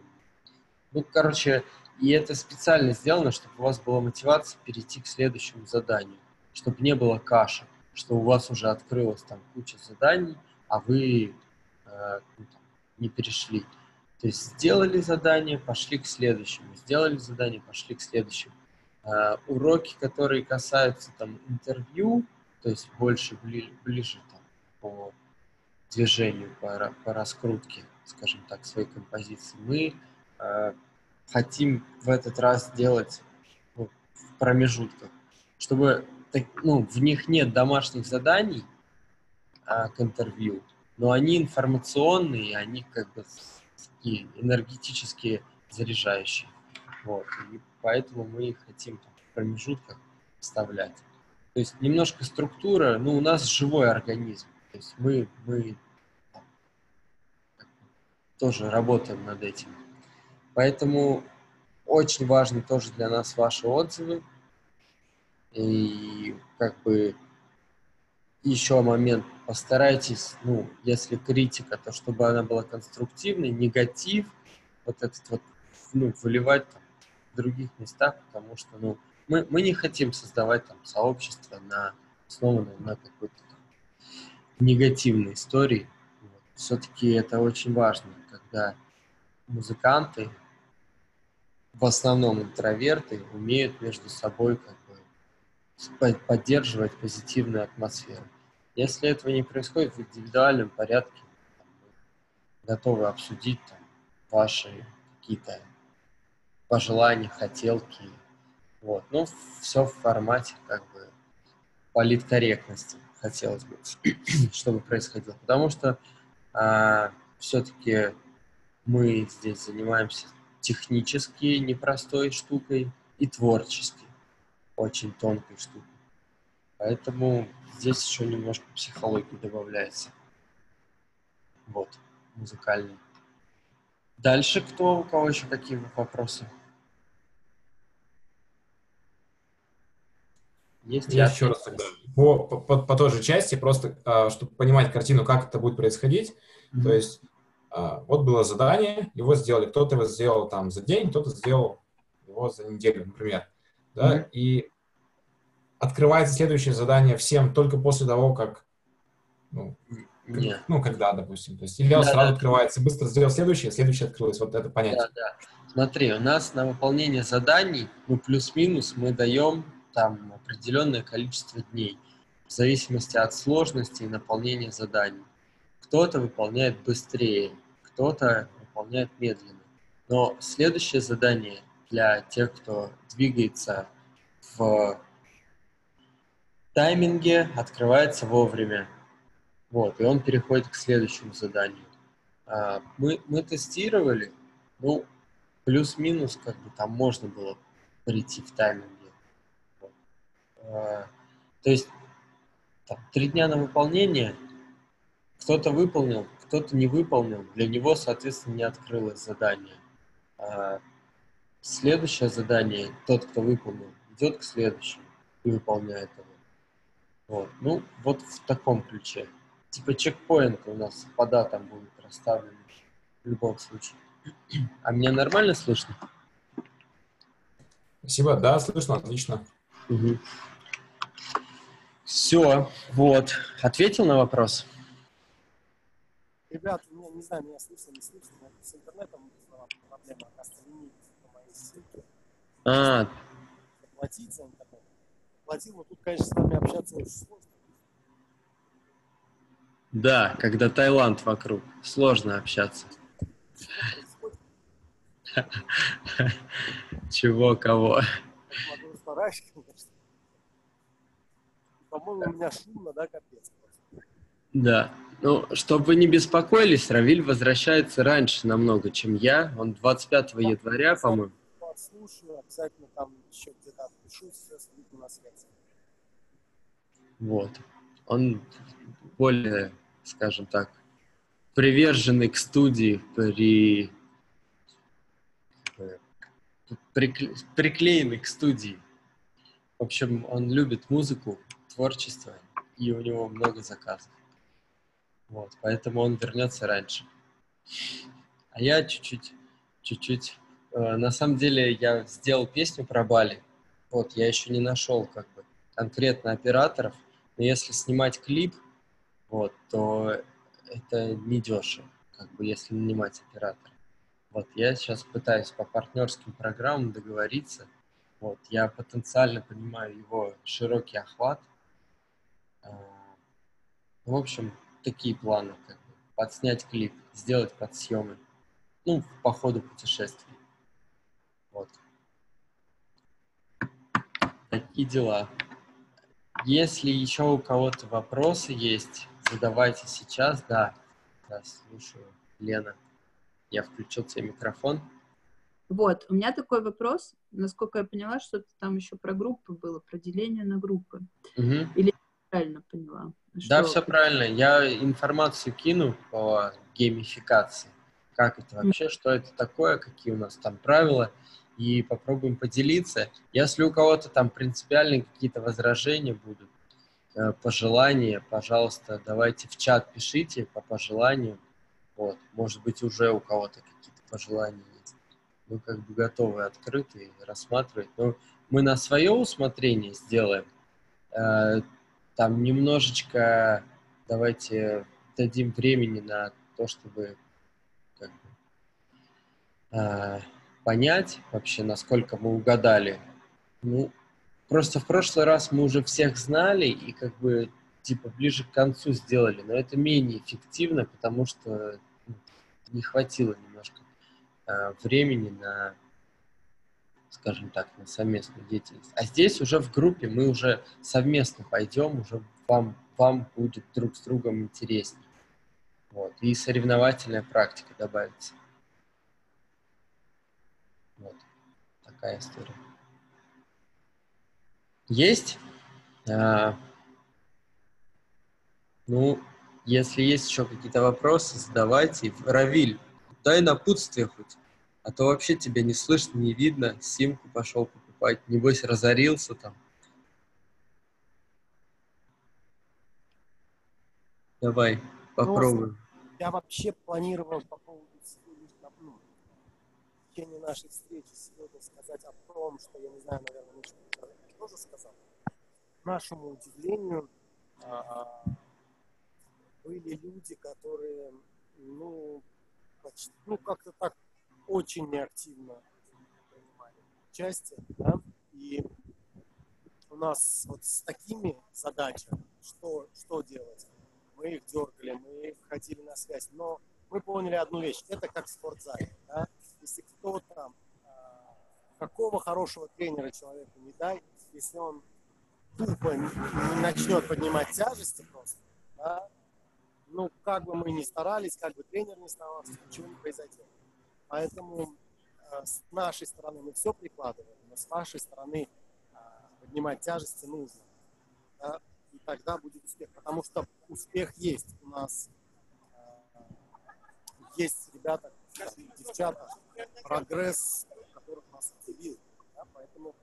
И это специально сделано, чтобы у вас была мотивация перейти к следующему заданию, чтобы не было каши, что у вас уже открылась там куча заданий, а вы не перешли. То есть сделали задание, пошли к следующему, сделали задание, пошли к следующему. Уроки, которые касаются там интервью, то есть больше ближе там, по движению, по раскрутке, скажем так, своей композиции, мы хотим в этот раз делать в промежутках, чтобы в них нет домашних заданий к интервью, но они информационные, они такие энергетически заряжающие. Вот. И поэтому мы их хотим в промежутках вставлять. То есть немножко структура, у нас живой организм. То есть мы тоже работаем над этим. Поэтому очень важны тоже для нас ваши отзывы. И еще момент, постарайтесь, если критика, то чтобы она была конструктивной, негатив, выливать там в других местах, потому что, мы не хотим создавать там сообщество основанное на какой-то негативной истории. Вот. все-таки это очень важно, когда музыканты, в основном интроверты, умеют между собой как бы поддерживать позитивную атмосферу. Если этого не происходит в индивидуальном порядке, мы готовы обсудить там, ваши какие-то пожелания, хотелки. Вот. Ну, все в формате как бы политкорректности хотелось бы, чтобы происходило. Потому что все-таки мы здесь занимаемся технически непростой штукой и творчески очень тонкой штукой. Поэтому здесь еще немножко психологии добавляется. Вот, музыкальный. Дальше у кого еще какие вопросы? Есть Я еще раз тогда по той же части, просто чтобы понимать картину, как это будет происходить. То есть вот было задание, его сделали, кто-то его сделал там за день, кто-то сделал его за неделю, например. Да? И открывается следующее задание всем только после того, как, когда, допустим. То есть или сразу открывается, быстро сделал следующее открылось, вот это понятие. Да. Смотри, у нас на выполнение заданий, плюс-минус мы даем там определенное количество дней, в зависимости от сложности и наполнения заданий. Кто-то выполняет быстрее, кто-то выполняет медленно. Но следующее задание для тех, кто двигается в тайминге, открывается вовремя. Вот, и он переходит к следующему заданию. Мы тестировали, плюс-минус, как бы там можно было прийти в тайминге. Вот. То есть 3 дня на выполнение, кто-то выполнил, кто-то не выполнил, для него, соответственно, не открылось задание. Следующее задание, тот, кто выполнил, идет к следующему и выполняет его. Вот. Вот в таком ключе. Типа чекпоинты у нас по датам будут расставлены в любом случае. А меня нормально слышно? Спасибо, да, слышно, отлично. Угу. Все, вот. Ответил на вопрос? Ребята, не знаю, меня слышно, не слышно, но с интернетом проблема, оказывается, лимит по моей ссылке. Платить за интернет. Платил, но тут, конечно, с вами общаться очень сложно. Да, когда Таиланд вокруг, сложно общаться. Чего, кого? По-моему, у меня шумно, да, капец. Да. Чтобы вы не беспокоились, Равиль возвращается раньше намного, чем я. Он 25 января, по-моему. Слушаю, обязательно там еще где-то отпишусь, все, выйду на связь. Вот. Он более, скажем так, приверженный к студии, приклеенный к студии. В общем, он любит музыку, творчество, и у него много заказов. Вот, поэтому он вернется раньше. А я чуть-чуть. На самом деле я сделал песню про Бали. Вот, я еще не нашел как бы конкретно операторов, но если снимать клип, вот, то это недешево, как бы, если нанимать оператора. Вот, я сейчас пытаюсь по партнерским программам договориться. Вот, я потенциально понимаю его широкий охват. В общем, такие планы, как бы, подснять клип, сделать подсъемы. По ходу путешествий. Вот. Такие дела. Если еще у кого-то вопросы есть, задавайте сейчас. Да, слушаю. Лена, я включил тебе микрофон. Вот, у меня такой вопрос. Насколько я поняла, что-то там еще про группы было, про деление на группы. Угу. Или я правильно поняла? Да, все правильно. Я информацию кину по геймификации. Как это вообще, что это такое, какие у нас там правила, и попробуем поделиться. Если у кого-то там принципиальные какие-то возражения будут, пожелания, пожалуйста, давайте в чат пишите по пожеланиям. Вот. Может быть, уже у кого-то какие-то пожелания есть. Мы как бы готовы, открыты рассматривать. Но мы на свое усмотрение сделаем. Там немножечко давайте дадим времени на то, чтобы как бы, понять вообще, насколько мы угадали. Ну, просто в прошлый раз мы уже всех знали и как бы типа ближе к концу сделали, но это менее эффективно, потому что не хватило немножко времени на, скажем так, на совместную деятельность. А здесь уже в группе мы уже совместно пойдем, уже вам будет друг с другом интереснее. Вот. И соревновательная практика добавится. Вот. Такая история. Есть? Ну, если есть еще какие-то вопросы, задавайте. Равиль, дай напутствие хоть. А то вообще тебя не слышно, не видно. Симку пошел покупать. Небось, разорился там. Давай, попробуем. Я вообще планировал по поводу в течение нашей встречи сегодня сказать о том, что, я не знаю, наверное, Миша тоже сказал. К нашему удивлению, были люди, которые, как-то так очень неактивно принимали участие, да? И у нас вот с такими задачами, что делать? Мы их дергали, мы входили на связь, но мы поняли одну вещь, это как в спортзале, да? Если кто-то, какого хорошего тренера человеку не дай, если он тупо не начнет поднимать тяжести просто, да, как бы мы ни старались, как бы тренер ни старался, ничего не произойдет. Поэтому с нашей стороны мы все прикладываем, но с вашей стороны поднимать тяжести нужно. Да, и тогда будет успех. Потому что успех есть. У нас есть ребята, девчата, прогресс, которых нас удивил. Да, поэтому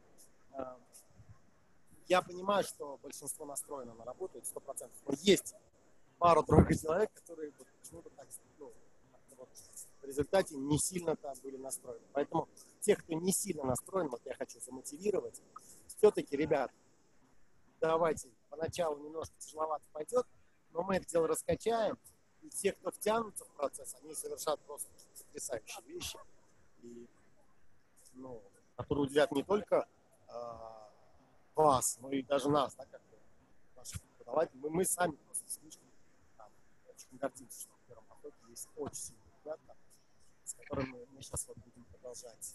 я понимаю, что большинство настроено на работу, 100%. Но есть пару-тройку человек, которые почему-то так, в результате не сильно там были настроены. Поэтому тех, кто не сильно настроен, я хочу замотивировать. Все-таки, ребят, давайте, поначалу немножко тяжеловато пойдет, но мы это дело раскачаем. И те, кто втянутся в процесс, они совершат просто потрясающие вещи, и, которые удивят не только вас, но и даже нас, да, как наших преподавателей. Мы сами просто слишком очень гордимся, что в первом потоке есть очень сильные ребята, с которыми мы сейчас будем продолжать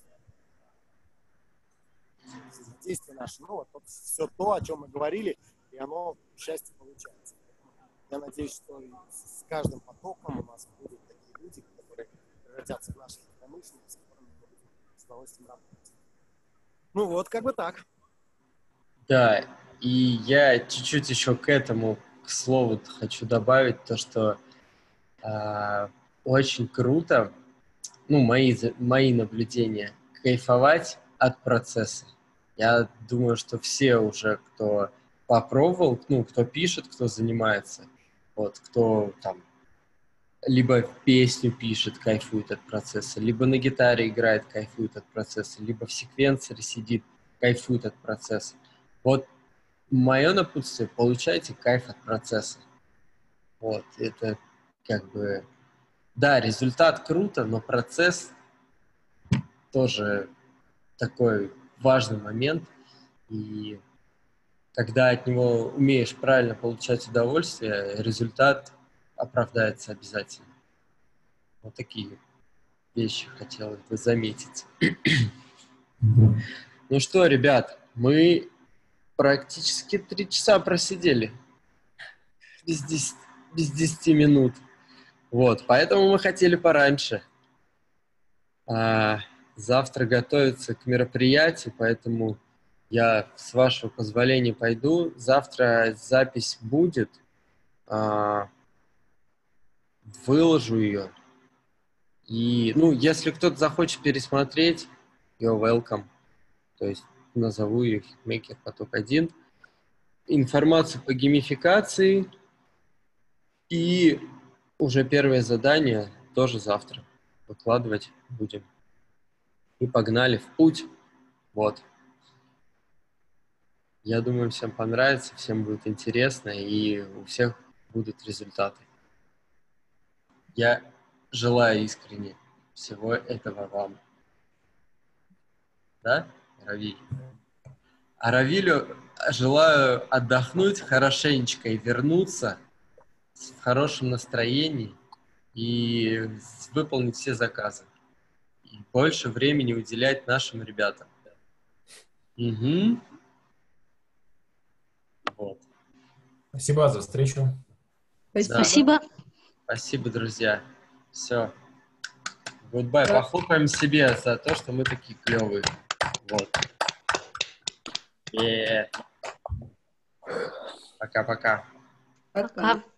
взаимодействие наше. Все то, о чем мы говорили, и оно, к счастью, получается. Я надеюсь, что и с каждым потоком у нас будут такие люди, которые превратятся в наших единомышленников, с которыми мы будем с удовольствием работать. Как бы так. Да, и я чуть-чуть еще к этому, к слову, хочу добавить то, что очень круто, мои наблюдения, кайфовать от процесса. Я думаю, что все уже, кто попробовал, кто пишет, кто занимается, кто там либо песню пишет, кайфует от процесса, либо на гитаре играет, кайфует от процесса, либо в секвенсоре сидит, кайфует от процесса. Мое напутствие, получайте кайф от процесса. Это как бы... Да, результат круто, но процесс тоже такой важный момент. И когда от него умеешь правильно получать удовольствие, результат оправдается обязательно. Вот такие вещи хотелось бы заметить. Ну что, ребят, мы практически 3 часа просидели. Без 10 минут. Поэтому мы хотели пораньше. Завтра готовиться к мероприятию, поэтому я, с вашего позволения, пойду. Завтра запись будет. Выложу ее. И, если кто-то захочет пересмотреть, you're welcome. То есть назову ее Hitmaker Поток 1. Информацию по геймификации. И уже первое задание тоже завтра выкладывать будем. И погнали в путь. Я думаю, всем понравится, всем будет интересно, и у всех будут результаты. Я желаю искренне всего этого вам. Да, Равиль? А Равилю желаю отдохнуть хорошенечко и вернуться в хорошем настроении и выполнить все заказы. И больше времени уделять нашим ребятам. Угу. Вот. Спасибо за встречу. Спасибо. Спасибо, друзья. Все. Goodbye. Похлопаем себе за то, что мы такие клевые. Вот. Пока-пока. Пока.